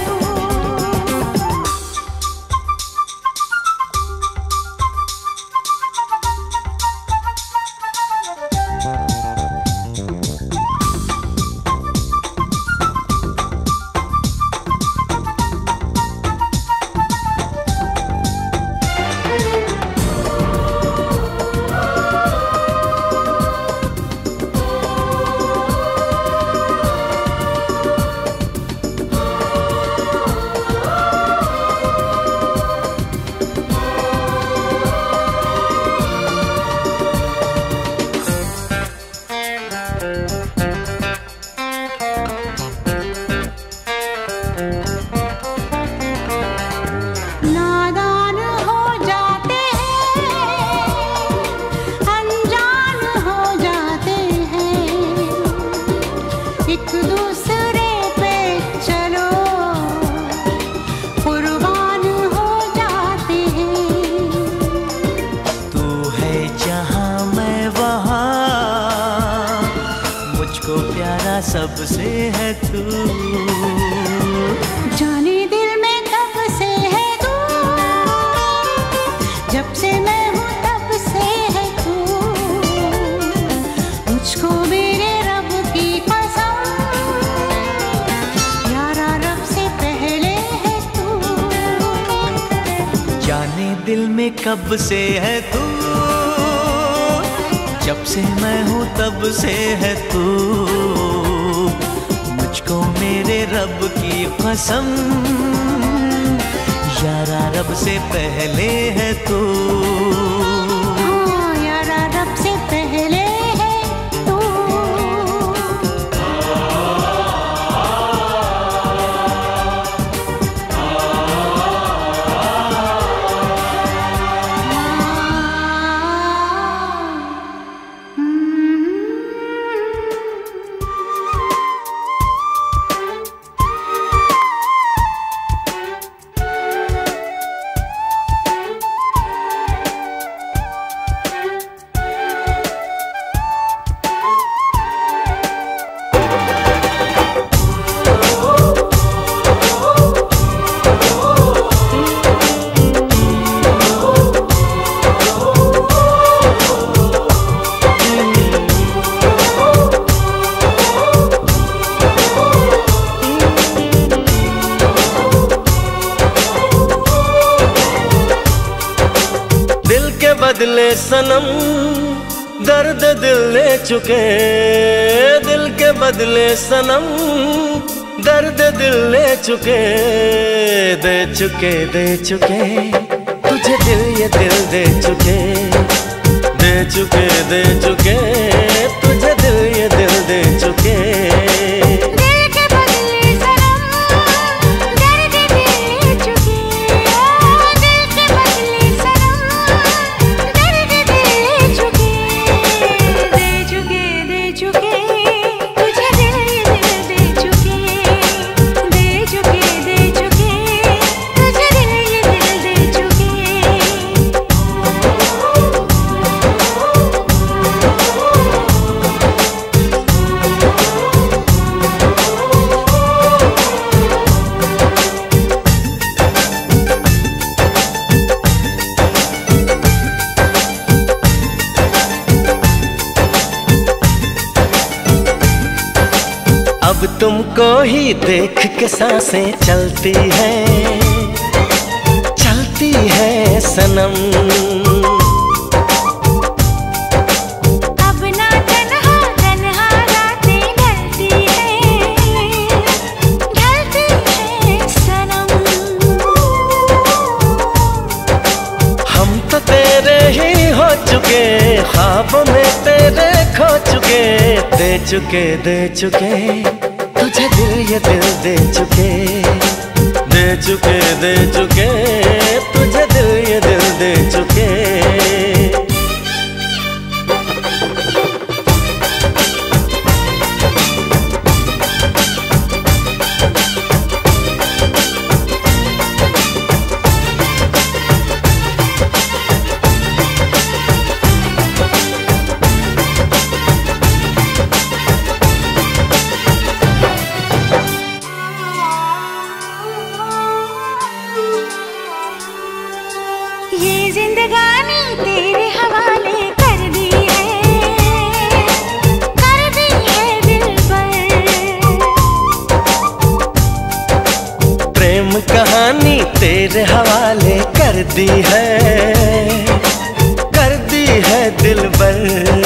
सबसे है तू। जाने दिल में कब से है तू, जब से मैं हूँ तब से है तू। मुझको में कब से है तू, जब से मैं हूँ तब से है तू, मुझको मेरे रब की कसम, यारा रब से पहले है तू। हाँ यारा रब से पहले है तू। बदले सनम दर्द दिल ले चुके, दिल के बदले सनम दर्द दिल ले चुके, दे चुके दे चुके तुझे दिल ये दिल दे चुके, दे चुके दे चुके तुझे दिल ये दिल दे चुके। अब तुमको ही देख के सांसें चलती है सनम। अब ना तन्हा तन्हा रातें ढलती है सनम। हम तो तेरे ही हो चुके, ख्वाबों में तेरे खो चुके, दे चुके तुझे दिल ये दिल दे चुके, दे चुके तुझे दिल ये दिल दे चुके। ये जिंदगानी तेरे हवाले कर दी है दिलबर। प्रेम कहानी तेरे हवाले कर दी है दिलबर।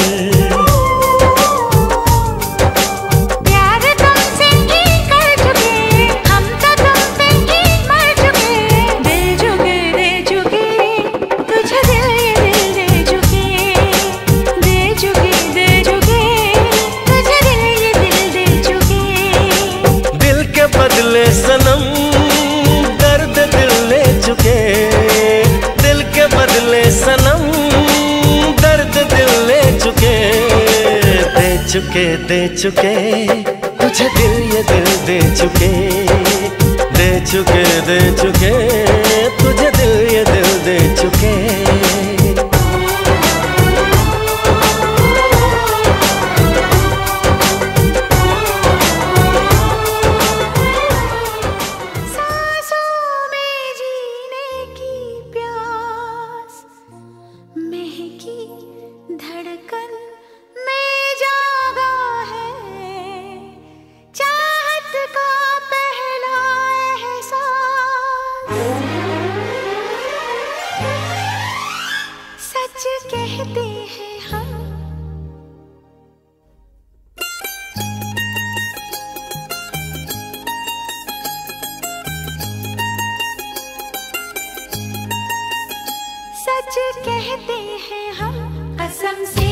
सनम दर्द दिल ले चुके, दिल के बदले सनम दर्द दिल ले चुके, दे चुके तुझे दिल ये दिल दे चुके, दे चुके तुझे दिल ये दिल दे चुके। धड़कन में जागा है चाहत का पहला एहसास।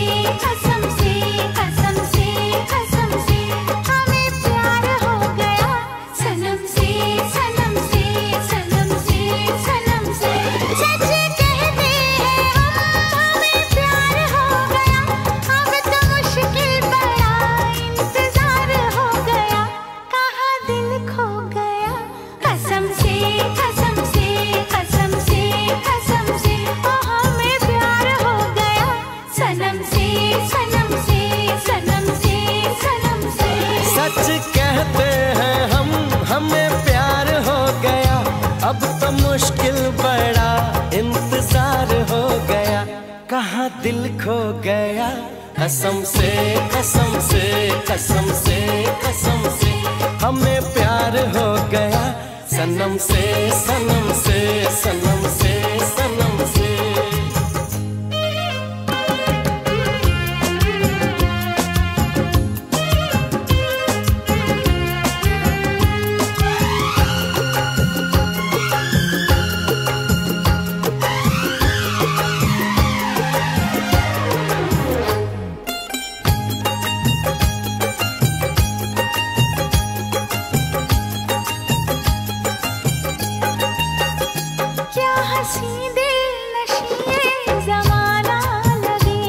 कसम से कसम से कसम से हमें प्यार हो गया सनम से सनम से सनम से सनम से सच कहते हैं हमें प्यार हो गया अब तो मुश्किल बड़ा इंतजार हो गया कहाँ दिल खो गया कसम से कसम से कसम से कसम से ओ हमें प्यार हो गया सनम से सनम से सनम से सनम से सच कहते हैं हमें प्यार हो गया अब तो मुश्किल बड़ा इंतजार हो गया कहाँ दिल खो गया कसम से कसम से कसम से कसम से हमें प्यार हो गया सनम से सनम से सनम से सनम से क्या हंसी दिल नशीए ज़माना लगे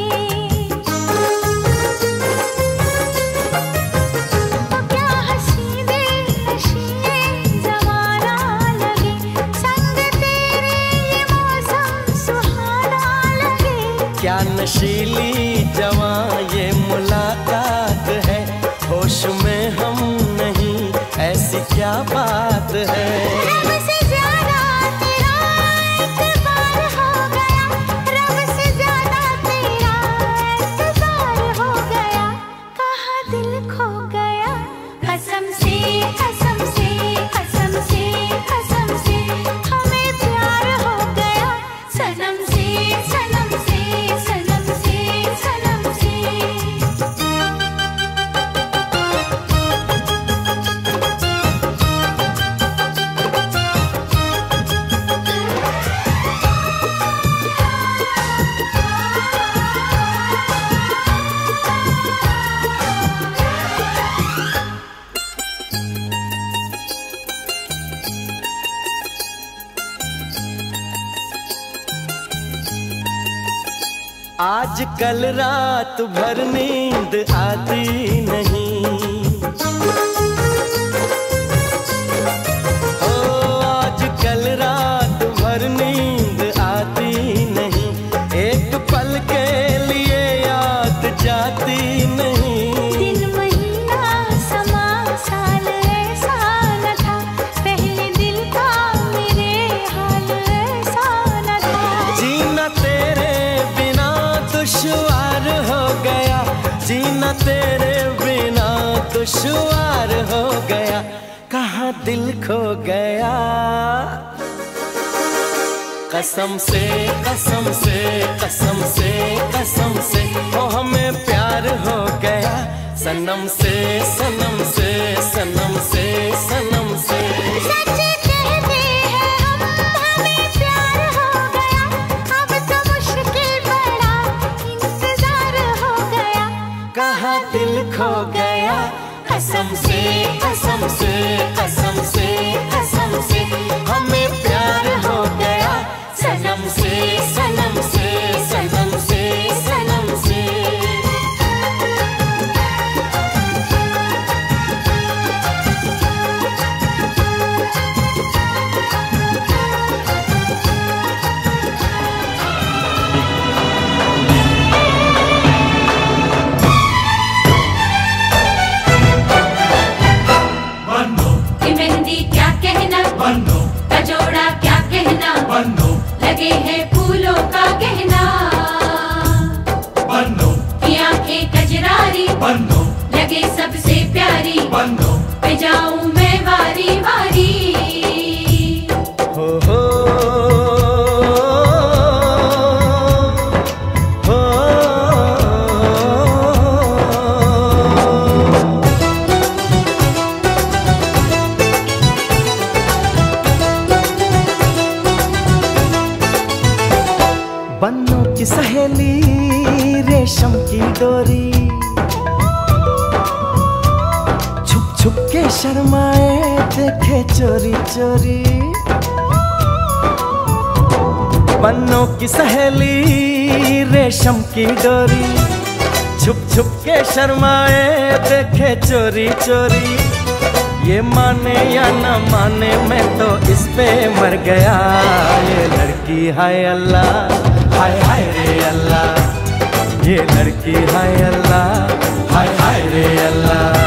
क्या हंसी दिल नशीए ज़माना लगे संग तेरे ये मौसम सुहाना लगे क्या नशीली जवां ये मुलाकात है होश में हम नहीं ऐसी क्या बात है रब से ज्यादा तेरा एतबार हो गया रब से ज्यादा तेरा एतबार हो गया कहाँ दिल खो गया कसम से कसम से कसम से कसम से हमें प्यार हो गया सनम से सनम से सनम से सनम से आज कल रात भर नींद आती नहीं ओ आज कल रात भर नींद आती नहीं एक पल के लिए याद जाती नहीं दिन महीना समा साल ऐसा न था पहले दिल का मेरे हाल ऐसा न था जीना तेरे बिना दुश्वार हो गया जीना तेरे बिना दुश्वार हो गया कहाँ दिल खो गया कसम से कसम से कसम से कसम से ओ हमें प्यार हो गया सनम से सनम से सनम से सनम से सच कहते हैं हमें प्यार हो गया अब तो मुश्किल बड़ा इंतजार हो गया कहाँ दिल खो गया कसम से कसम से कसम से कसम से हमें प्यार हो गया सनम से सनम से सनम से सनम से बनो ये मेहंदी क्या कहना बनो का जोड़ा क्या कहना बनो लगे हैं फूलों का गहना बनो ये आंखें कजरारी बनो लगे सबसे प्यारी बनो पे जाऊं मैं वारी वारी हो हो बन्नों की सहेली रेशम की की डोरी, छुप छुप के शर्माए देखे चोरी चोरी। पन्नों की सहेली रेशम की डोरी, छुप छुप के शर्माए देखे चोरी चोरी। ये माने या न माने मैं तो इस पे मर गया। ये लड़की हाय अल्लाह, हाय हाय रे अल्लाह। ये लड़की हाय अल्लाह, हाय हाय रे अल्लाह।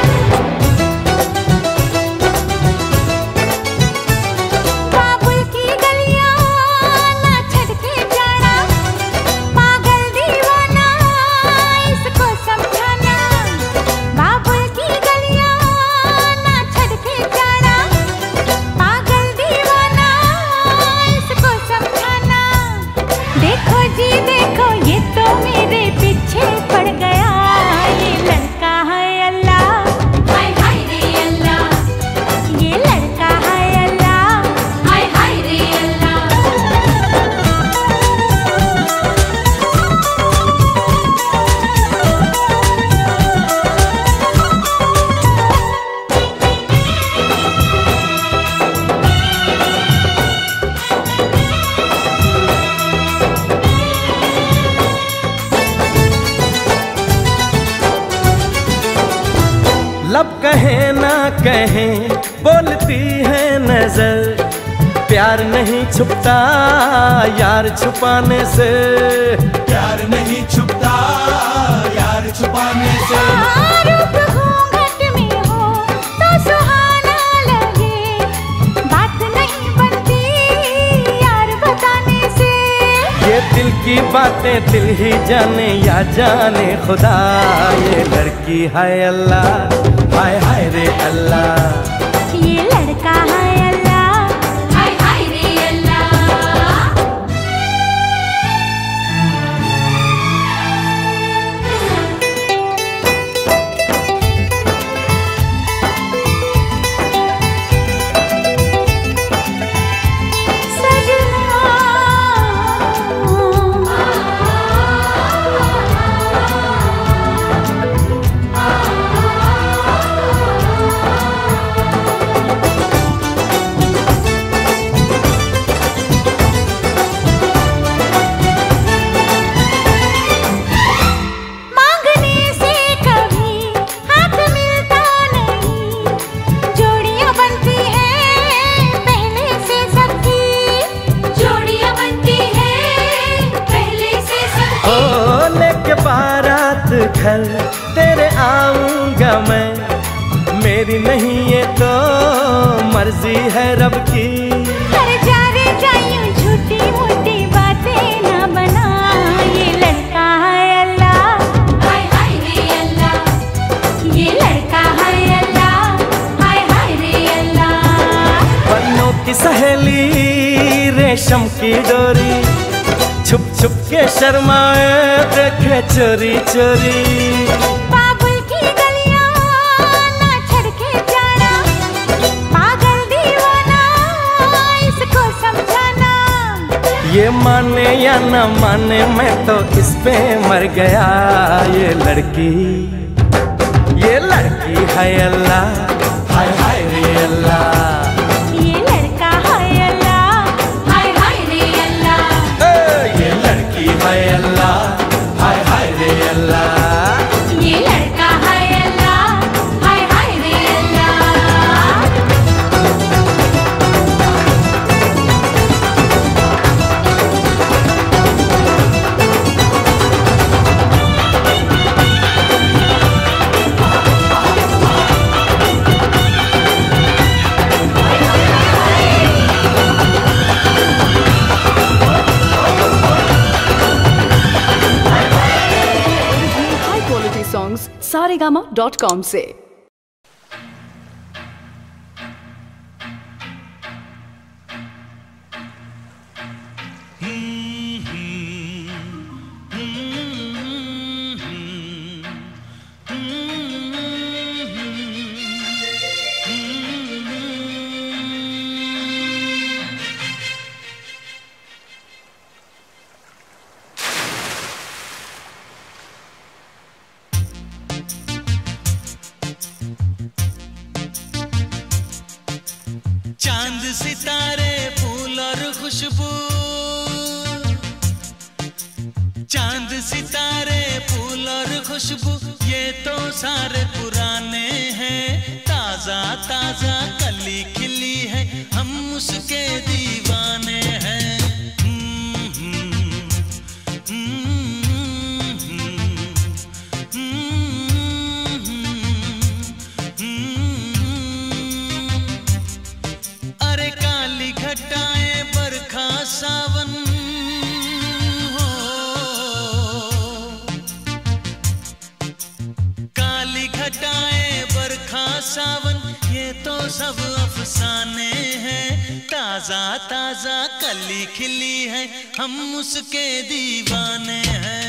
लब कहे ना कहे बोलती है नजर, प्यार नहीं छुपता यार छुपाने से। प्यार नहीं छुपता यार छुपाने से। रूप घूंघट में हो तो सुहाना लगे, बात नहीं बनती यार बताने से। ये दिल की बातें दिल ही जाने या जाने खुदा। ये लड़की हाय अल्लाह, हाय हाय रे अल्लाह। ये लड़का हाय अल्लाह, हाय हाय रे अल्लाह। घर तेरे आऊंगा मैं, मेरी नहीं ये तो मर्जी है रब की। अरे जा रे जायूं झूठी मूठी बातें ना बना। ये लड़का है अल्लाह, हाय हाय रे अल्लाह। ये लड़का है अल्लाह, हाय हाय रे अल्लाह। पन्नों की सहेली रेशम की डोरी, छुप छुप के शर्माए देखे चोरी चोरी। बाबुल की गलियां ना छड़ के जाना, पागल दीवाना इसको समझाना। ये माने या न माने मैं तो इस पे मर गया। ये लड़की है अल्लाह, हाय हाय रे अल्लाह। ये लड़का है अल्लाह, हाय हाय रे अल्लाह। ये लड़की है अल्लाह, हाय हाय रे अल्लाह। ये लड़का है अल्लाह, हाय हाय रे अल्लाह। songs saregama.com से। सितारे फूल और खुशबू, चांद सितारे फूल और खुशबू ये तो सारे पुराने हैं। ताजा ताजा कली खिली है, हम उसके दीवाने हैं। अरे काली घटाएं बरखा सावन हो, काली घटाएं बरखा सावन ये तो सब अफसाने हैं। ताजा ताजा कली खिली है, हम उसके दीवाने हैं।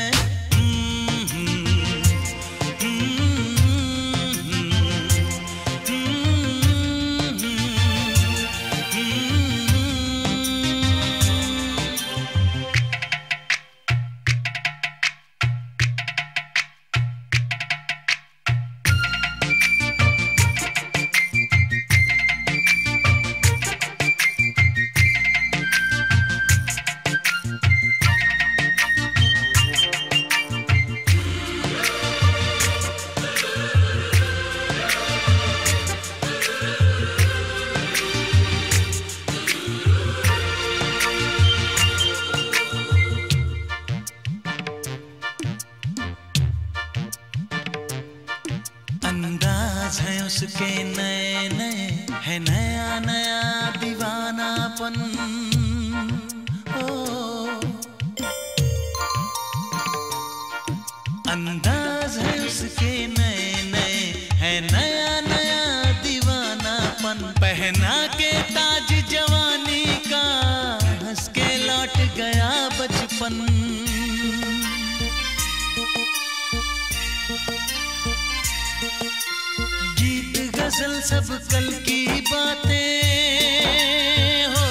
अंदाज है उसके नए नए, है नया नया दीवानापन। ओ अंदाज है उसके नए नए, है नया नया दीवानापन। पहना के ताज जवानी का, हंस के लौट गया बचपन। गीत गजल सब कल की बातें हो,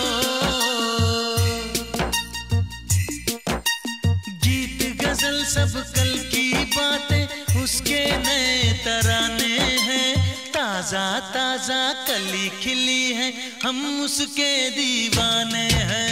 गीत गजल सब कल की बातें उसके नए तराने हैं। ताजा ताजा कली खिली है, हम उसके दीवाने हैं।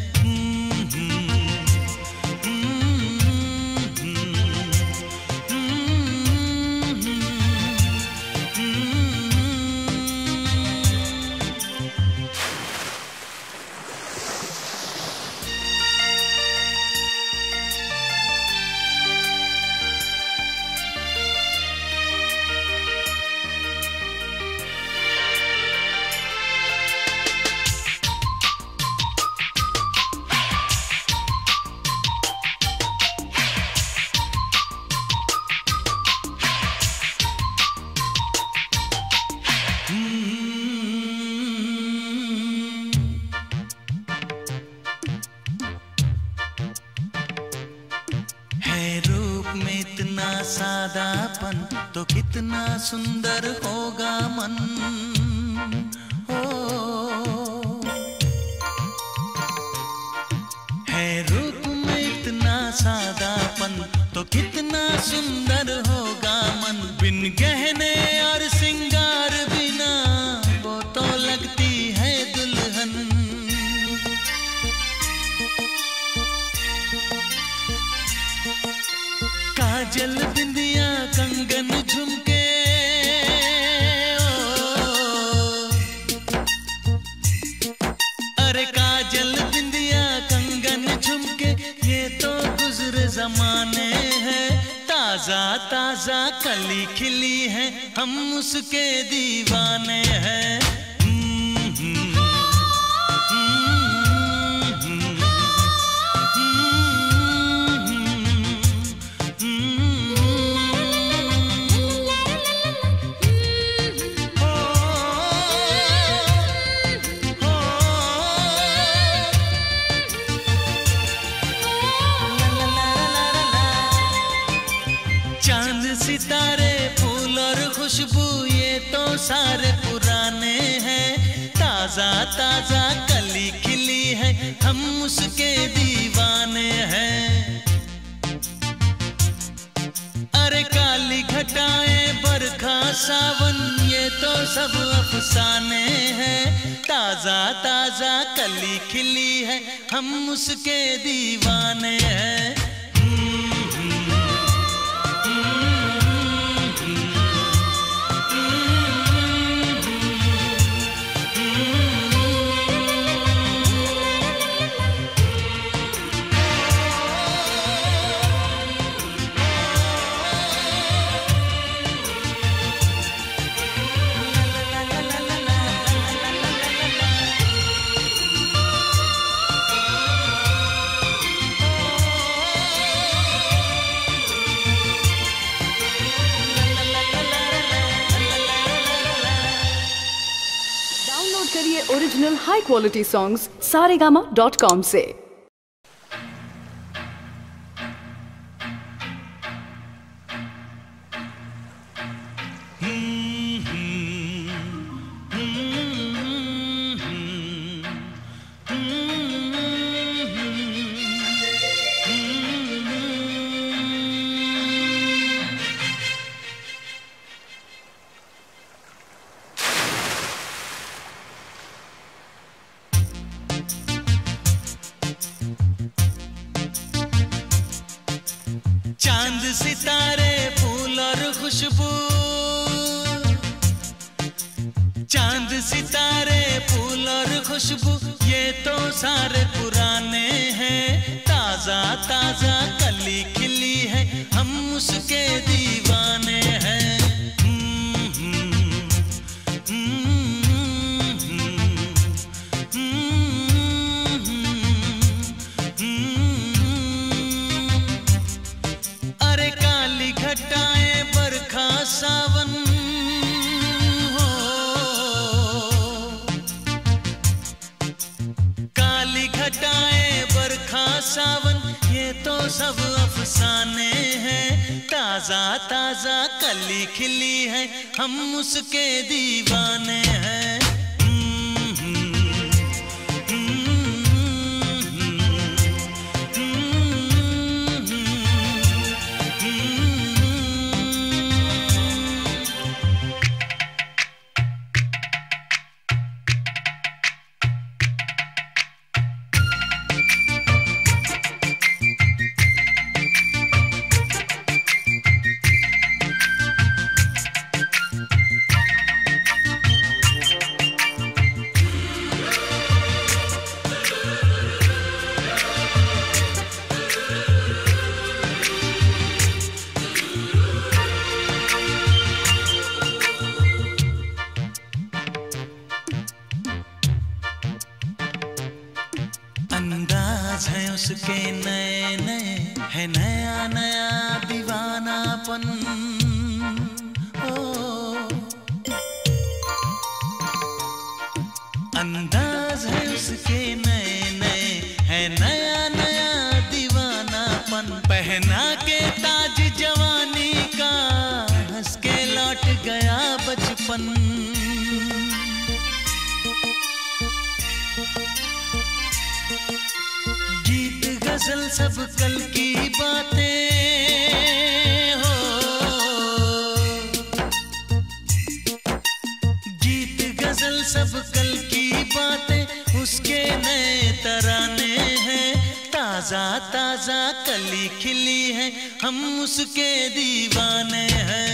है रूप में इतना सादापन, तो कितना सुंदर होगा मन। ओ है रूप में इतना सादापन, तो कितना सुंदर होगा मन। बिन गहने और सिंगार बिना वो तो लगती है दुल्हन। काजल बिंदिया कंगन झुमके, अरे काजल बिंदिया कंगन झुमके ये तो गुजरे जमाने हैं। ताजा ताजा कली खिली है, हम उसके दीवाने हैं। चांद सितारे फूल और खुशबू ये तो सारे पुराने हैं। ताजा ताजा कली खिली है, हम उसके दीवाने हैं। अरे काली घटाएं बरखा सावन ये तो सब अफसाने हैं। ताजा ताजा कली खिली है, हम उसके दीवाने हैं। करिए original high quality songs saregama.com से। चांद सितारे फूल और खुशबू, चांद सितारे फूल और खुशबू, ये तो सारे पुराने हैं। ताजा ताजा कली खिली है, हम उसके दीवाने हैं। अरे काली घटाएं बरखा सावन हो, काली घटाएं बरखा सावन, ये तो सब अफसाने हैं। ताजा ताजा कली खिली है, हम उसके दीवाने हैं। अंदाज है उसके नए नए, है नया नया दीवानापन। ओ अंदाज है उसके नए नए, है नया नया दीवानापन। पहना के ताज जवानी का, हंस के लौट गया बचपन। गीत गजल सब कल की बातें हो, गीत गजल सब कल की बातें, उसके नए तराने हैं। ताजा ताजा कली खिली है, हम उसके दीवाने हैं।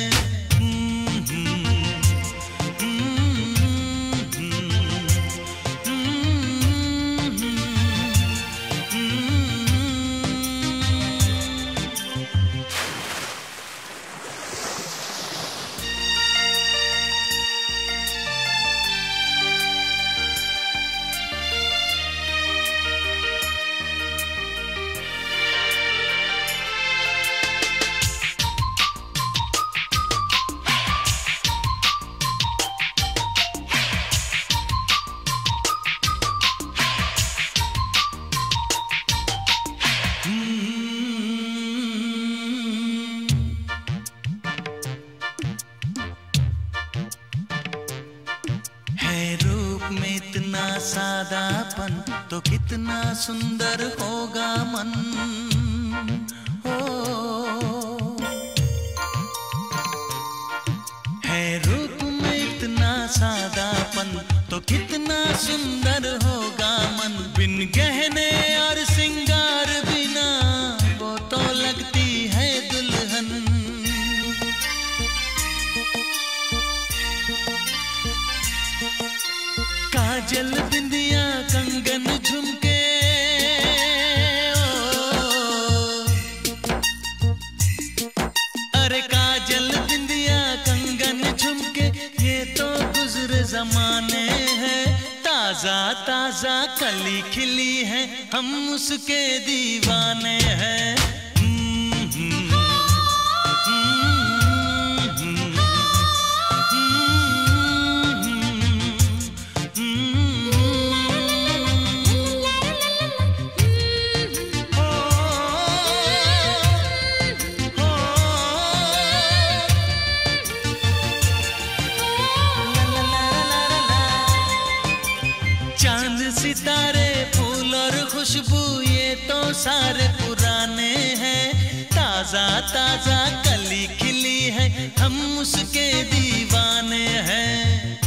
में इतना सादापन तो कितना सुंदर होगा मन। हो है रूप में इतना सादापन तो कितना सुंदर होगा मन। बिन गहने और सिंगार बिना वो तो लगती है दुल्हन। काजल बिंदिया कंगन झुमके अरे काजल बिंदिया कंगन झुमके ये तो गुजरे जमाने हैं। ताजा ताजा कली खिली है हम उसके दीवाने हैं। चांद सितारे फूल और खुशबू ये तो सारे पुराने हैं। ताजा ताजा कली खिली है हम उसके दीवाने हैं।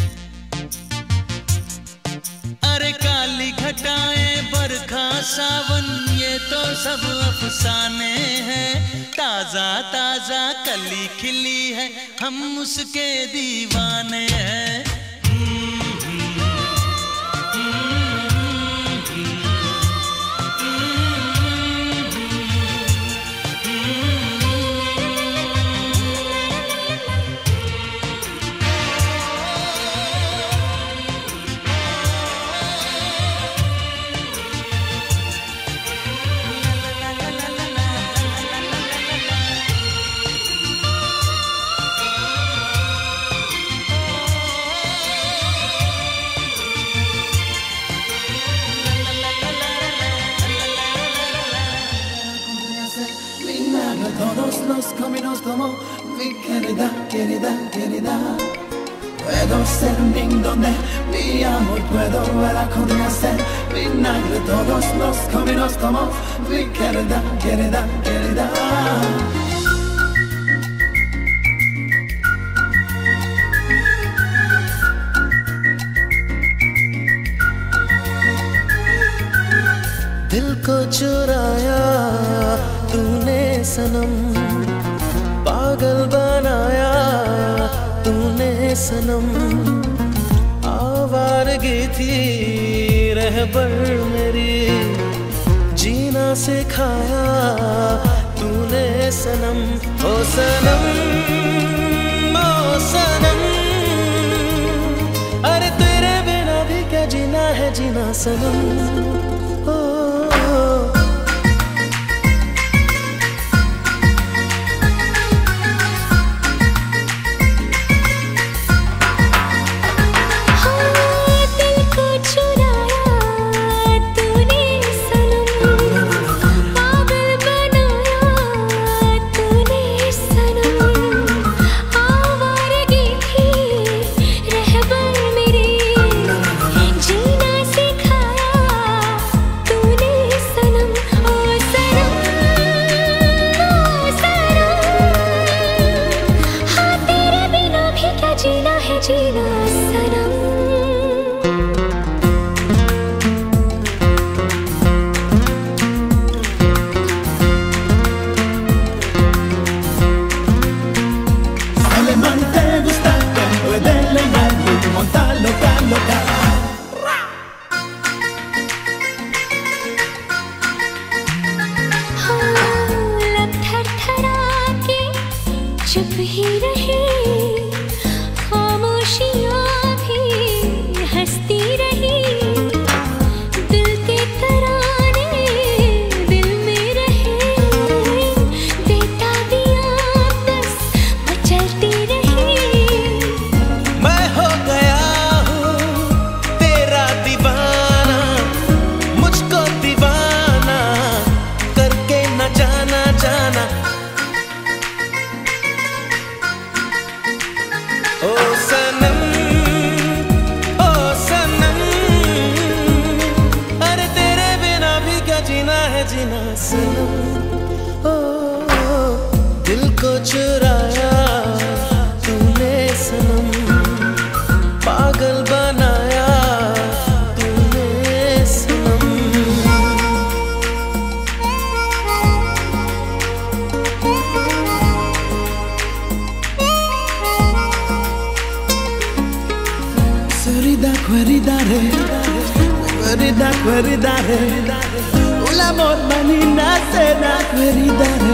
अरे काली घटाएं बरखा सावन ये तो सब अफसाने हैं। ताजा ताजा कली खिली है हम उसके दीवाने हैं। Todos los caminos tomo mi querida, querida, querida. Puedo ser un donde mi amor puedo ver a ser vinagre. Todos los caminos tomo mi querida, querida, querida. दिल को चुराया तूने सनम, पागल बनाया तूने सनम। आवारगी थी रहबर मेरी, जीना सिखाया तूने सनम। ओ सनम, ओ सनम, अरे तेरे बिना भी क्या जीना है जीना सनम। चुप ही रहे, खामोशियाँ भी हंसती रही। दिल के तराने दिल में रहे, देता दिया बस मचलती रही। मैं हो गया हूँ तेरा दीवाना, मुझको दीवाना करके न जाना जाना। queridare, queridare, l'amor manina se na queridare.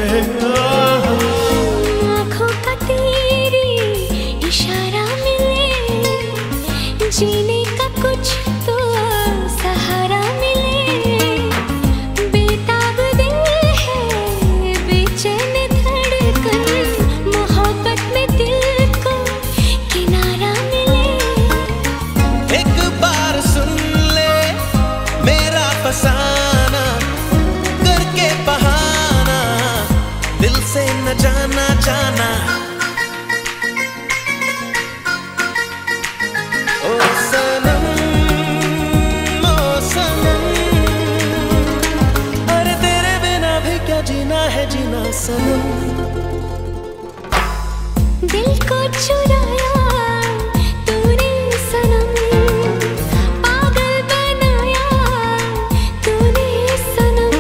आँखों का तेरी इशारा मिले, जीने का कुछ तो सहारा मिले। बेताब दिल है बेचैन धड़कन, मोहब्बत में दिल को किनारा मिले। एक बार सुन ले मेरा फसाना, करके बहाना, दिल से न जाना जाना। ओ सनम, ओ सनम, अरे तेरे बिना भी क्या जीना है जीना सनम। दिल को चुराया तूने सनम, पागल बनाया तूने सनम।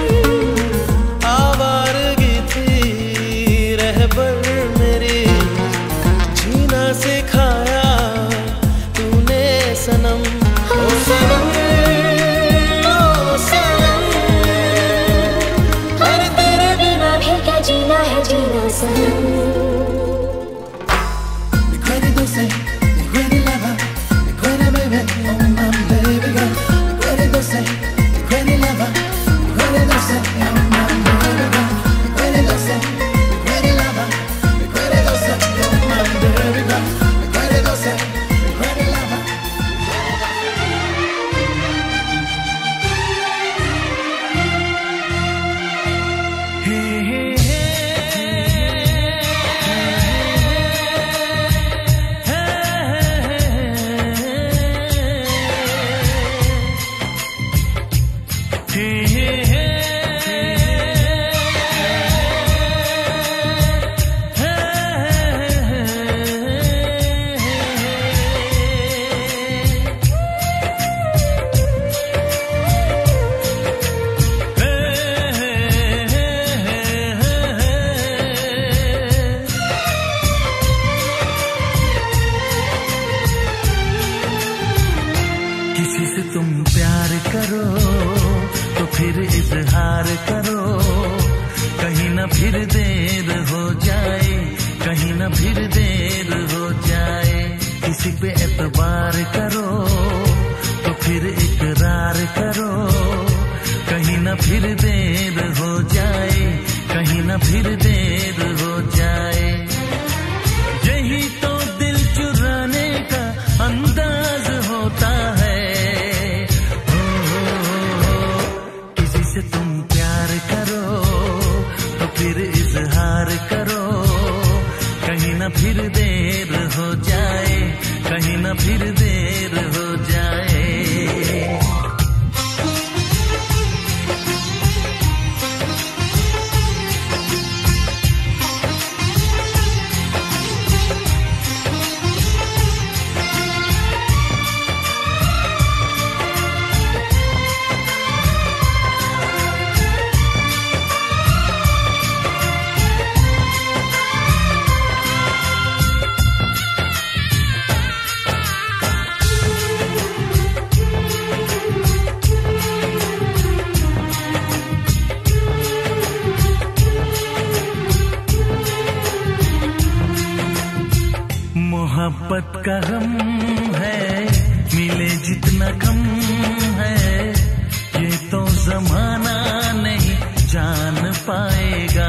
आवारगी थी रहबर मेरी, जीना सिखाया तूने सनम। ओ सनम, ओ सनम, अरे तेरे बिना भी क्या जीना है जीना सनम। Mi credi dulce, mi credi lover, mi credi baby, oh my baby girl. Mi credi dulce, mi credi lover, mi credi dulce, oh my baby girl. Mi credi dulce, mi credi lover, mi credi dulce, oh my baby girl. Mi credi dulce, mi credi lover. किसी से तुम प्यार करो तो फिर इजहार करो, कहीं ना फिर देर हो जाए, कहीं ना फिर देर हो जाए। किसी पे एतबार करो तो फिर इकरार करो, कहीं ना फिर देर हो जाए, कहीं ना फिर देर हो जाए। यही तो दिल चुराने का अंदाज होता है। किसी से तुम प्यार करो तो फिर इजहार करो, कहीं ना फिर देर हो जाए, कहीं ना फिर देर हो जाए। मोहब्बत का गम है, मिले जितना कम है, ये तो जमाना नहीं जान पाएगा।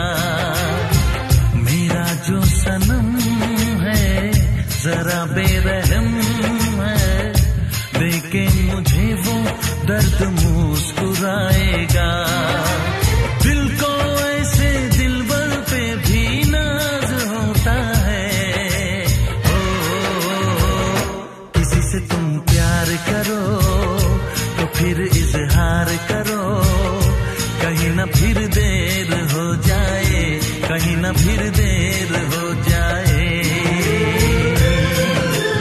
मेरा जो सनम है जरा बेरहम है, देखे मुझे वो दर्द मुस्कुराएगा। दिल को ऐसे दिलबर पे भी नाज होता है। किसी से तुम प्यार करो तो फिर इजहार करो, कहीं ना फिर देर हो जाए, कहीं ना फिर देर हो जाए।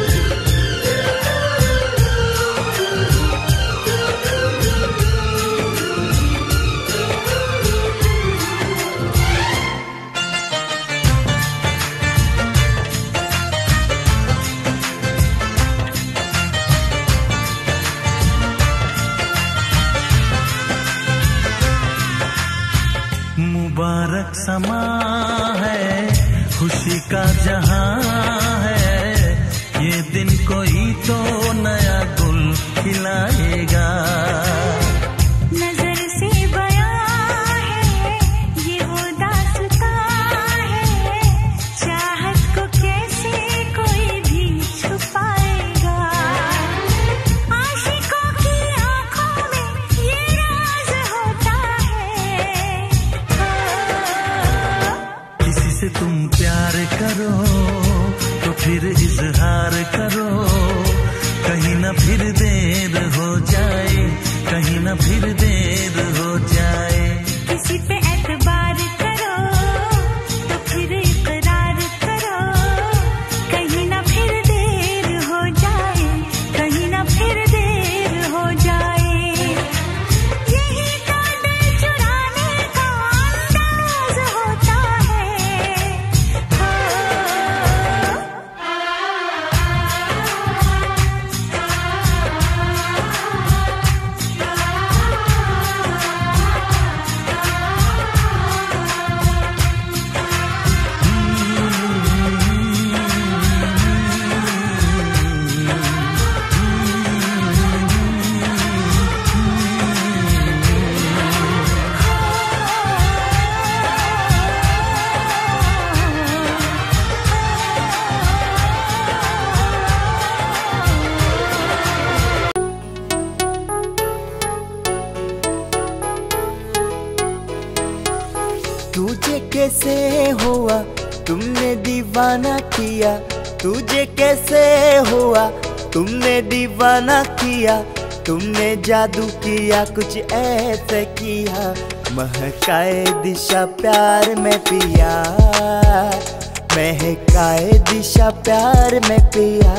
खुशी का जहां है, ये दिन कोई तो नया गुल खिलाएगा। नजर से बयां है ये वो दास्तां है, चाहत को कैसे कोई भी छुपाएगा। आशिकों की आंखों में ये राज होता है। किसी से तुम प्यार करो तो फिर इजहार करो, कहीं ना फिर देर हो जाए, कहीं ना फिर देर हो जाए। किसी पे एतबार करो तो फिर इकरार करो, कहीं ना फिर देर हो जाए, कहीं ना फिर देर हो जाए। यही तो दिल चुराने का अंदाज होता है। तुझे कैसे हुआ तुमने दीवाना किया, तुझे कैसे हुआ तुमने दीवाना किया, तुमने जादू किया कुछ ऐसे किया। महकाए दिशा प्यार में पिया, महकाए दिशा प्यार में पिया,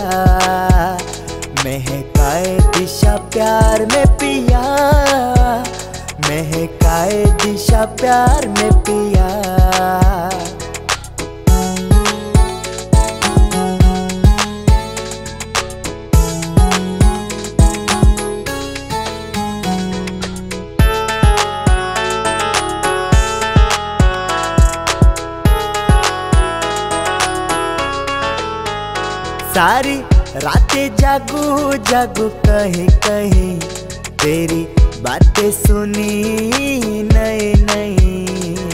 महकाए दिशा प्यार में पिया, महकाए दिशा प्यार में पिया। सारी रातें जागू जागू कहीं कहीं, तेरी बातें सुनी नई नई।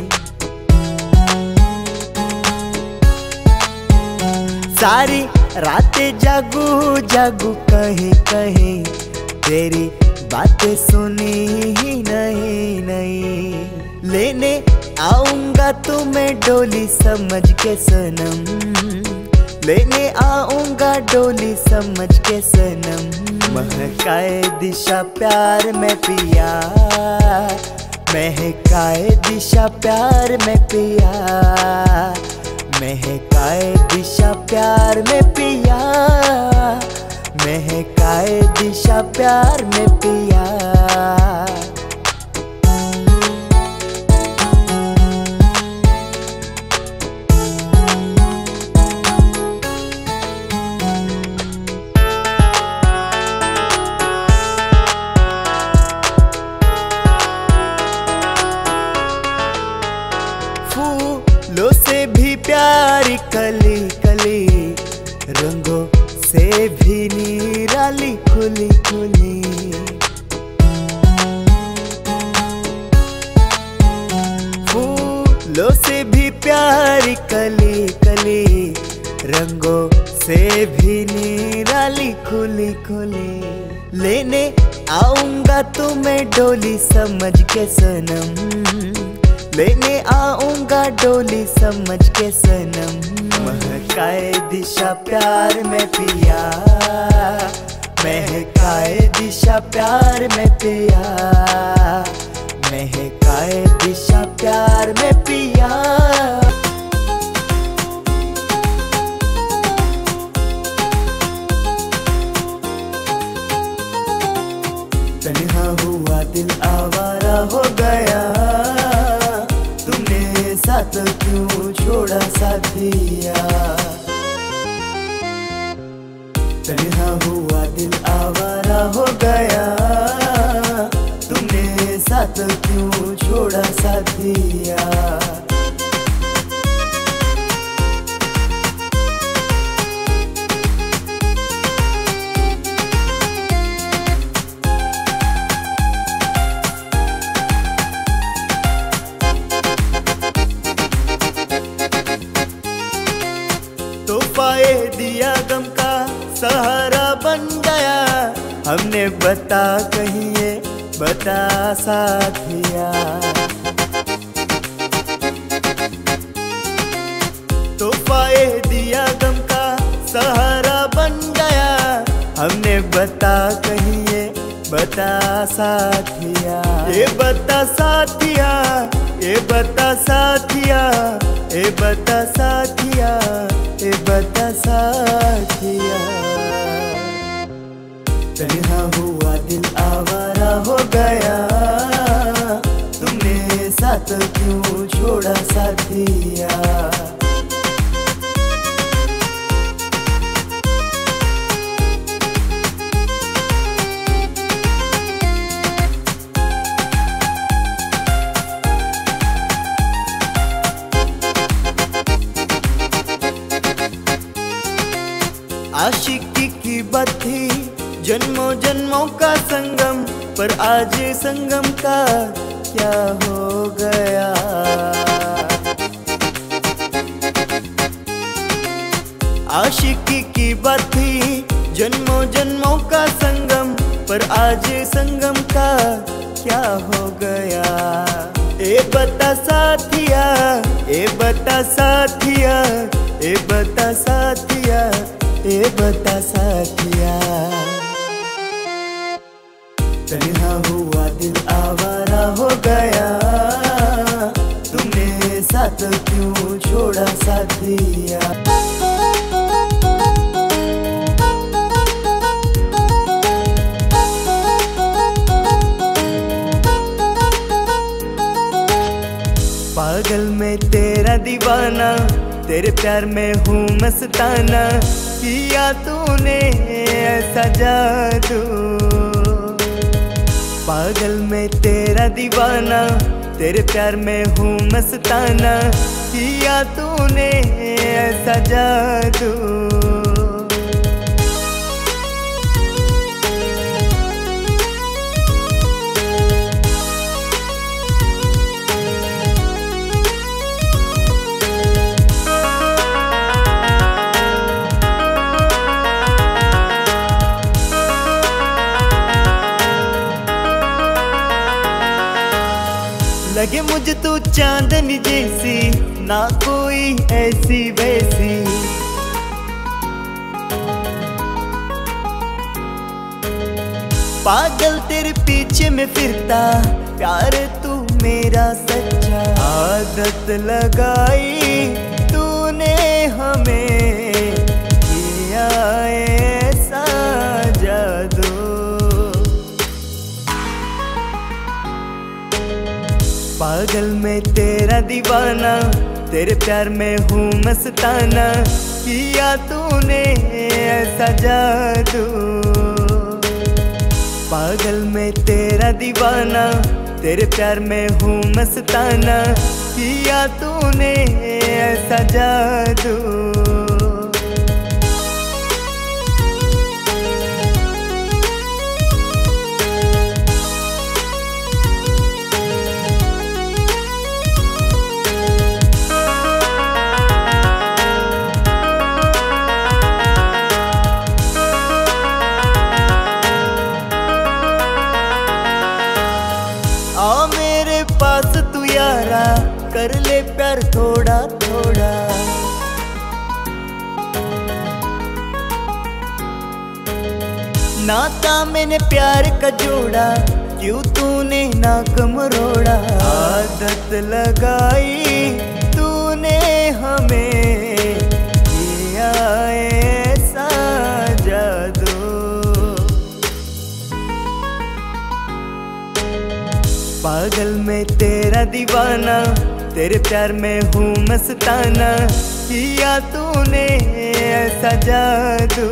सारी रातें जागू जागू कहीं कहीं, तेरी बातें सुनी नई नई। लेने आऊंगा तुम्हें डोली समझ के सनम, लेने आऊंगा डोली समझ के सनम। महकाए दिशा प्यार में पिया, महकाए दिशा प्यार में पिया, महकाए दिशा प्यार में पिया, महकाए दिशा प्यार में पिया। फूलों से भी प्यारी कली कली, रंगों से भी निराली खुली खुली। फूलों से भी प्यारी कली कली, रंगों से भी निराली खुली खुली। लेने आऊंगा तुम्हें डोली समझ के सनम, लेने आऊंगा डोली समझ के सनम। महकाए दिशा प्यार में पिया, महकाए दिशा प्यार में पिया, महकाए दिशा प्यार में पिया। तन्हा हुआ दिल आवारा हो गया, तुमने साथ क्यों छोड़ा साथिया। तन्हा हुआ दिल आवारा हो गया, तुमने साथ क्यों छोड़ा साथिया। तोहफाए दिया गम का सहारा बन गया। हमने बता कहिए बता साथिया। तोहफाए दिया गम का सहारा बन गया। हमने बता कहिए बता साथिया। ये बता साथिया, ये बता साथिया, ये बता साथिया, ये बता साथिया। तन्हा हुआ दिल आवारा हो गया, तुमने साथ क्यों छोड़ा साथिया। आशिकी की बात थी जन्मों जन्मों का संगम, पर आज संगम का क्या हो गया। आशिकी की बात थी जन्मों जन्मों का संगम, पर आज संगम का क्या हो गया। ए बता साथिया, ए बता साथिया, ए बता साथिया, ए बता साथिया। तन्हा हुआ दिल आवारा हो गया, तुमने साथ क्यों छोड़ा साथिया। पागल में तेरा दीवाना, तेरे प्यार में हूँ मस्ताना। किया तूने ऐसा जादू, पागल में तेरा दीवाना, तेरे प्यार में हूँ मस्ताना। किया तूने ऐसा जादू। लगे मुझे तू चांदनी जैसी, ना कोई ऐसी वैसी। पागल तेरे पीछे में फिरता, प्यार तू मेरा सच्चा। आदत लगाई तूने हमें, किया ऐसा जादू। पागल में तेरा दीवाना, तेरे प्यार में हूँ मस्ताना। किया तूने ऐसा जादू। पागल में तेरा दीवाना, तेरे प्यार में हूँ मस्ताना। किया तूने ऐसा जादू। आ मेरे पास तू यारा, कर ले प्यार थोड़ा थोड़ा। नाता मैंने प्यार का जोड़ा, क्यों तूने नाक मरोड़ा। आदत लगाई तूने हमें, किया ऐसा जादू। पागल में तेरा दीवाना, तेरे प्यार में हूँ मस्ताना। किया तूने ऐसा जादू।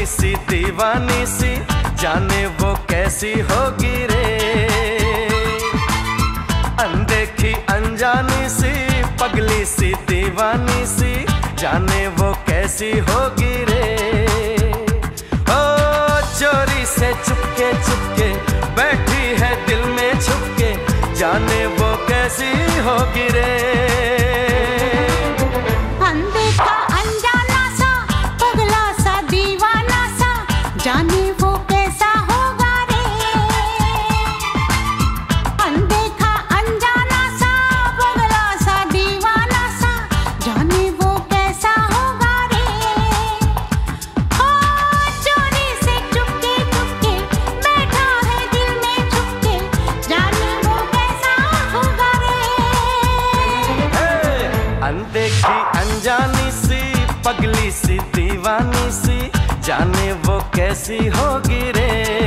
पगली सी दीवानी सी, जाने वो कैसी होगी रे। अनदेखी अनजानी सी, पगली सी दीवानी सी, जाने वो कैसी होगी रे। ओ चोरी से चुपके चुपके बैठी है दिल में छुपके, जाने वो कैसी होगी रे। अनदेखा अनजाना सा, पगला सा दीवाना सा, जाने वो कैसा होगा रे। अनदेखा अनजाना सा, पगला सा दीवाना सा, जाने वो कैसा होगा रे। ओ चोरी से चुपके चुपके बैठा है दिल में छुपके, जाने वो कैसा होगा रे। अनदेखी अनजानी सी, पगली सी दीवानी सी, जाने वो कैसी होगी रे।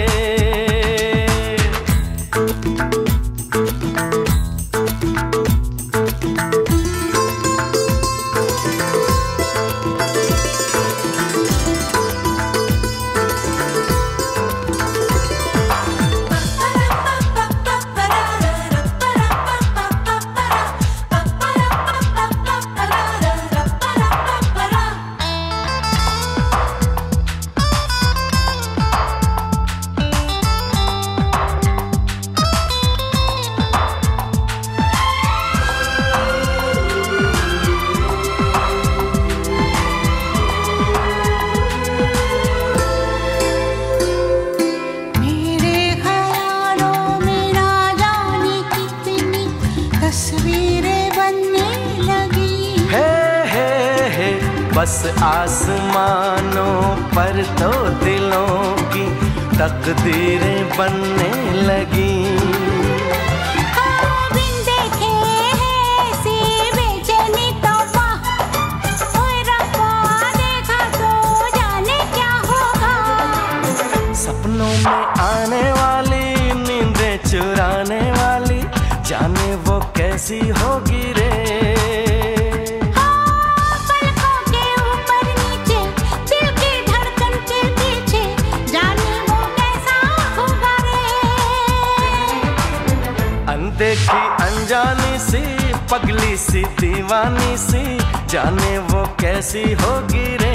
मेरे ख्यालों में ना जाने कितनी तस्वीरें बनने लगी। हे बस आसमानों पर तो दिलों की तकदीरें बनने लगी। बिन देखे ऐसी बेचैनी तौबा, ओए रब्बा देखा तो जाने क्या होगा। सपनों में आने वाली, नींदें चुराने वाली, जाने वो कैसी होगी रे। पलकों के ऊपर नीचे, दिल की धड़कन के पीछे, जाने वो कैसा होगा रे। अनदेखी अनजानी सी, पगली सी दीवानी सी, जाने वो कैसी होगी रे।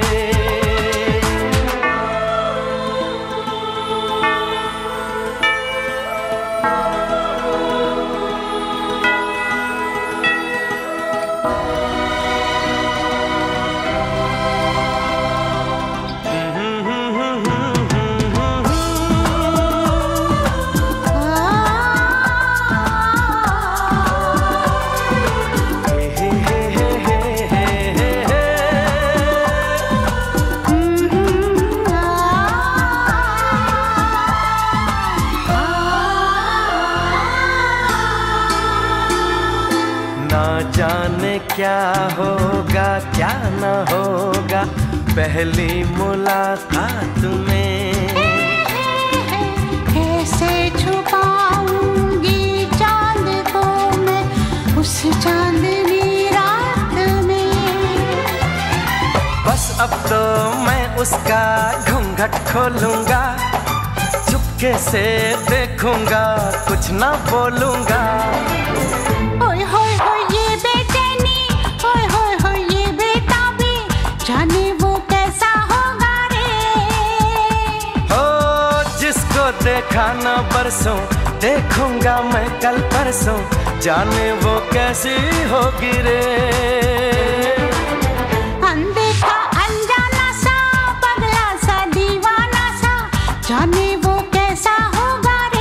ना जाने क्या होगा क्या न होगा पहली मुलाकात में। कैसे छुपाऊंगी चांद को मैं उस चांदनी रात में। बस अब तो मैं उसका घूंघट खोलूंगा, चुपके से देखूंगा, कुछ ना बोलूंगा। ओए होए होए ये बेचैनी, ओए होए होए ये बेताबी, जाने वो कैसा होगा रे। हो जिसको देखा न बरसों, देखूंगा मैं कल परसों, जाने वो कैसी होगी रे। अनदेखा अनजाना सा, पगला सा दीवाना सा, जाने वो कैसा होगा रे।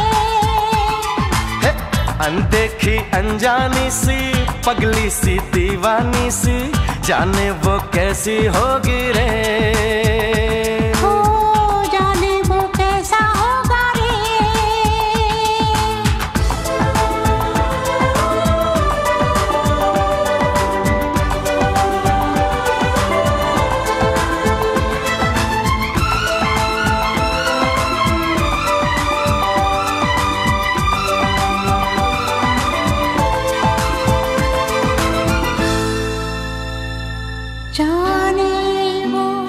अनदेखी अनजानी सी, पगली सी दीवानी सी, जाने वो कैसी होगी रे। हो जाने वो कैसा होगा रे। जाने वो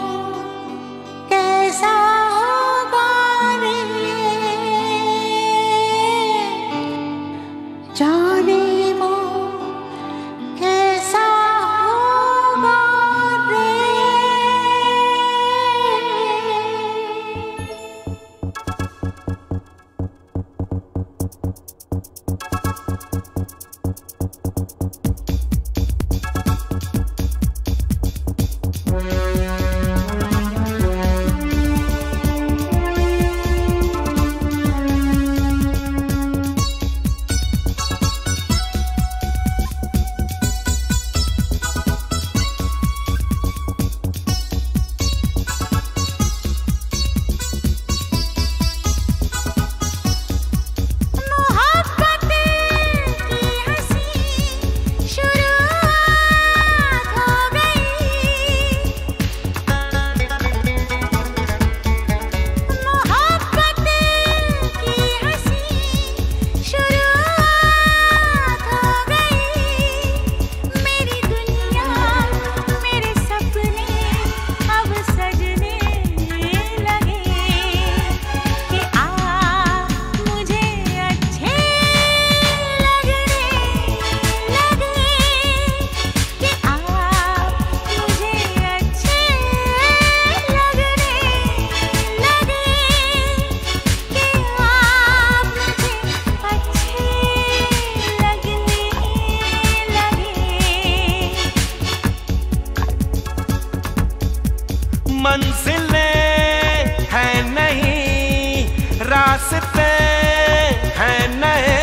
रास्ते हैं नए,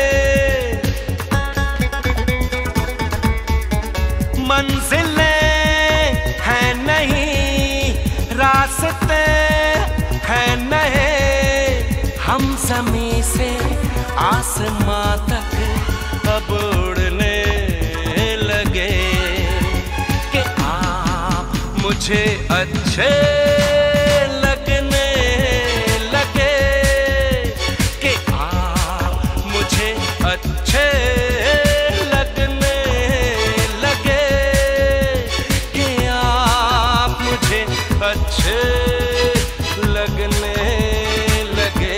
मंजिलें हैं नहीं, रास्ते हैं नए। हम ज़मीं से आसमां तक अब उड़ने लगे कि आप मुझे अच्छे लगने लगे, कि आप मुझे अच्छे लगने लगे, कि आप मुझे अच्छे लगने लगे।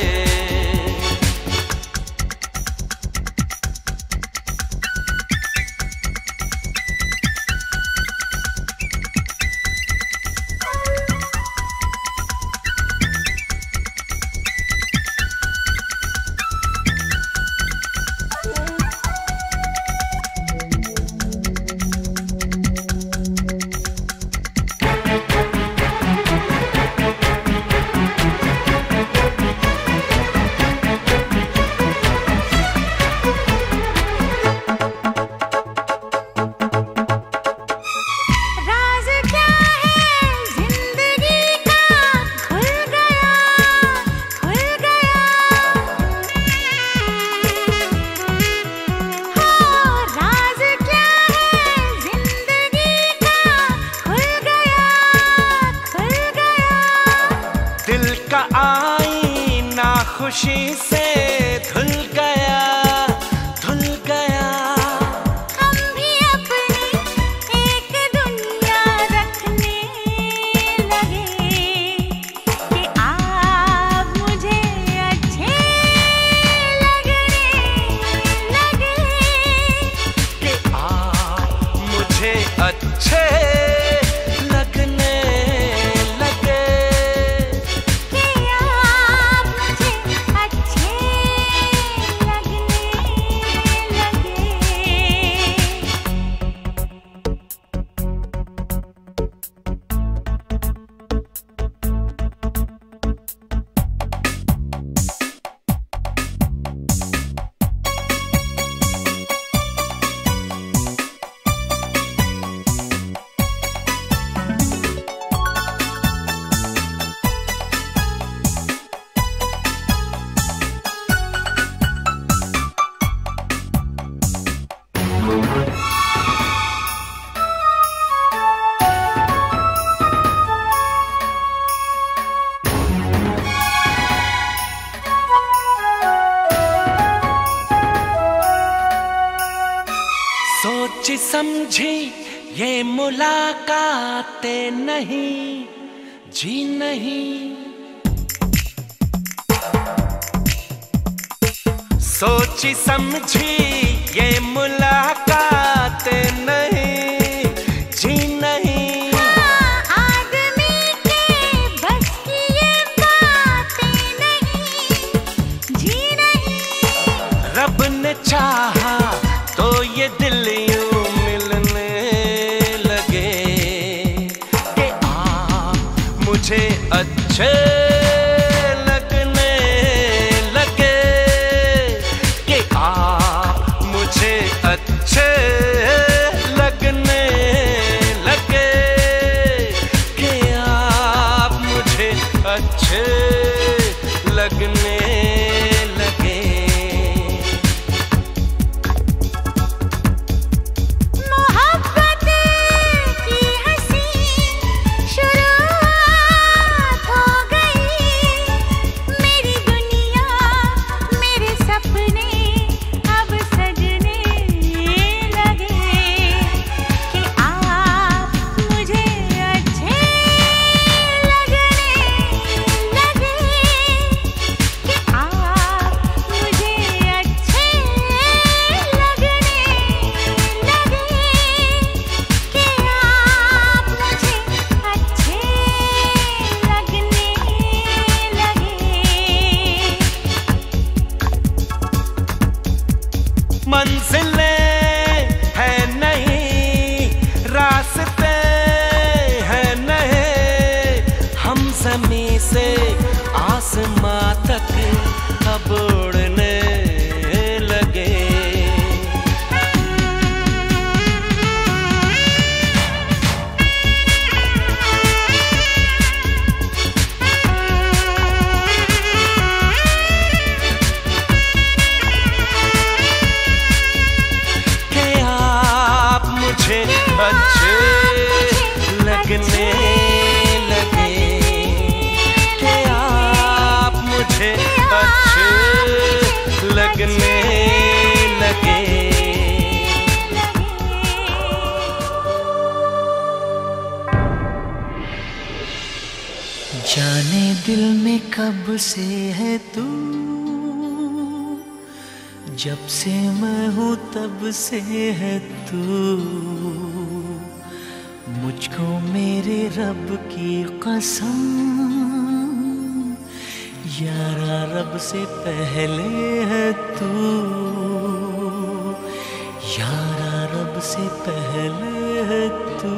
खुशी से धुल गया, धुल गया। हम भी अपनी एक दुनिया रखने लगे कि आप मुझे अच्छे लगने लगे, कि आप मुझे अच्छे लगने लगे, कि आप मुझे अच्छे लगने लगे। सोची समझी ये मुलाकातें नहीं, जी नहीं। सोची समझी ये मुलाकातें नहीं, जी नहीं। आदमी के बस की ये बातें नहीं, जी नहीं। रब ने चाहा तो ये दिल यूं मिलने लगे कि आप मुझे अच्छे लगने लगे, कि आप मुझे अच्छे लगने लगे, कि आप मुझे अच्छे लगने लगे। मोहब्बत की हंसी शुरुआत हो गई, मेरी दुनिया मेरे सपने अब सजने लगे, कि आप मुझे अच्छे लगने लगे, कि आप जमीन से आसमां तक अब उड़ने लगे। अच्छे लगने लगे कि आप मुझे अच्छे लगने लगे। जाने दिल में कब से है तू, जब से मैं हूँ तब से है तू। मुझको मेरे रब की कसम, यारा रब से पहले है तू, यारा रब से पहले है तू।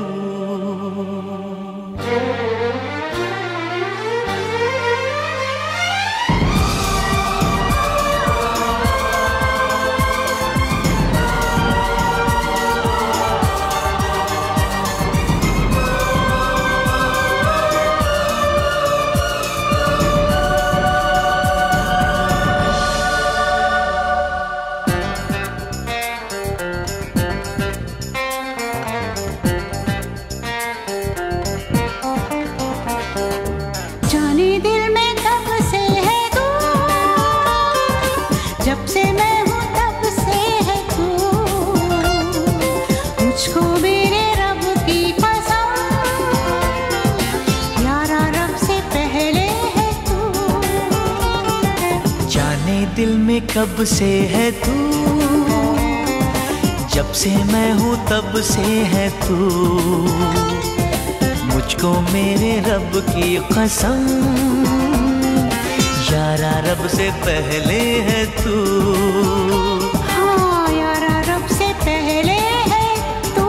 दिल में कब से है तू, जब से मैं हूँ तब से है तू। मुझको मेरे रब की कसम, यारा रब से पहले है तू। हाँ यारा रब से पहले है तू।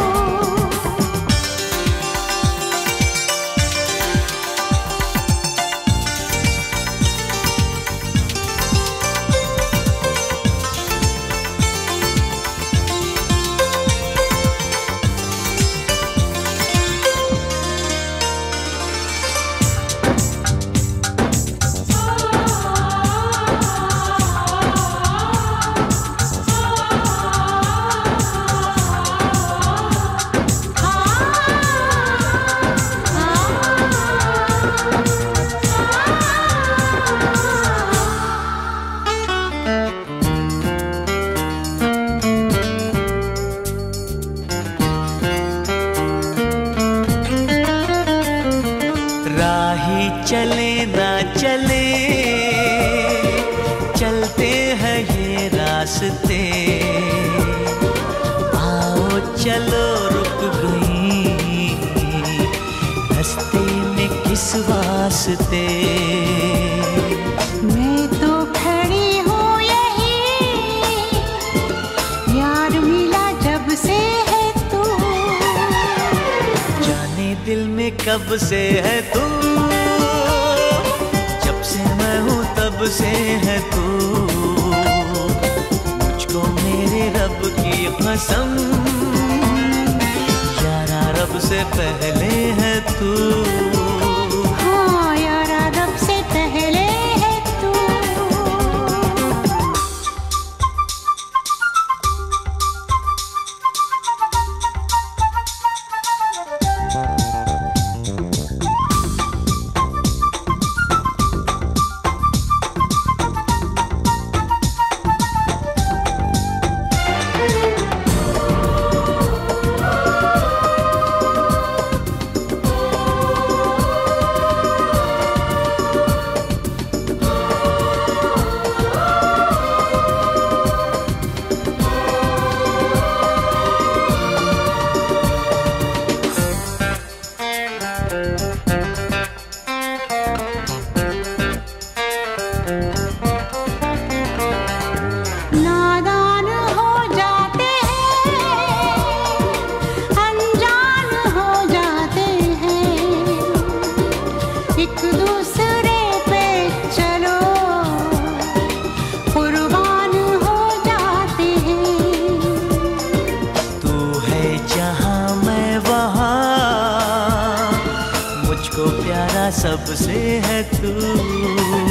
चले ना चले, चलते हैं ये रास्ते। आओ चलो रुक गई रास्ते में किस वास्ते। मैं तो खड़ी हूँ यही, यार मिला जब से है तू। जाने दिल में कब से है तू, तब से है तू। मुझको मेरे रब की कसम, यारा रब से पहले है तू। हाँ यारा रब से पहले है तू। एक दूसरे पे चलो कुर्बान हो जाते हैं। तू है जहाँ मैं वहाँ, मुझको प्यारा सबसे है तू।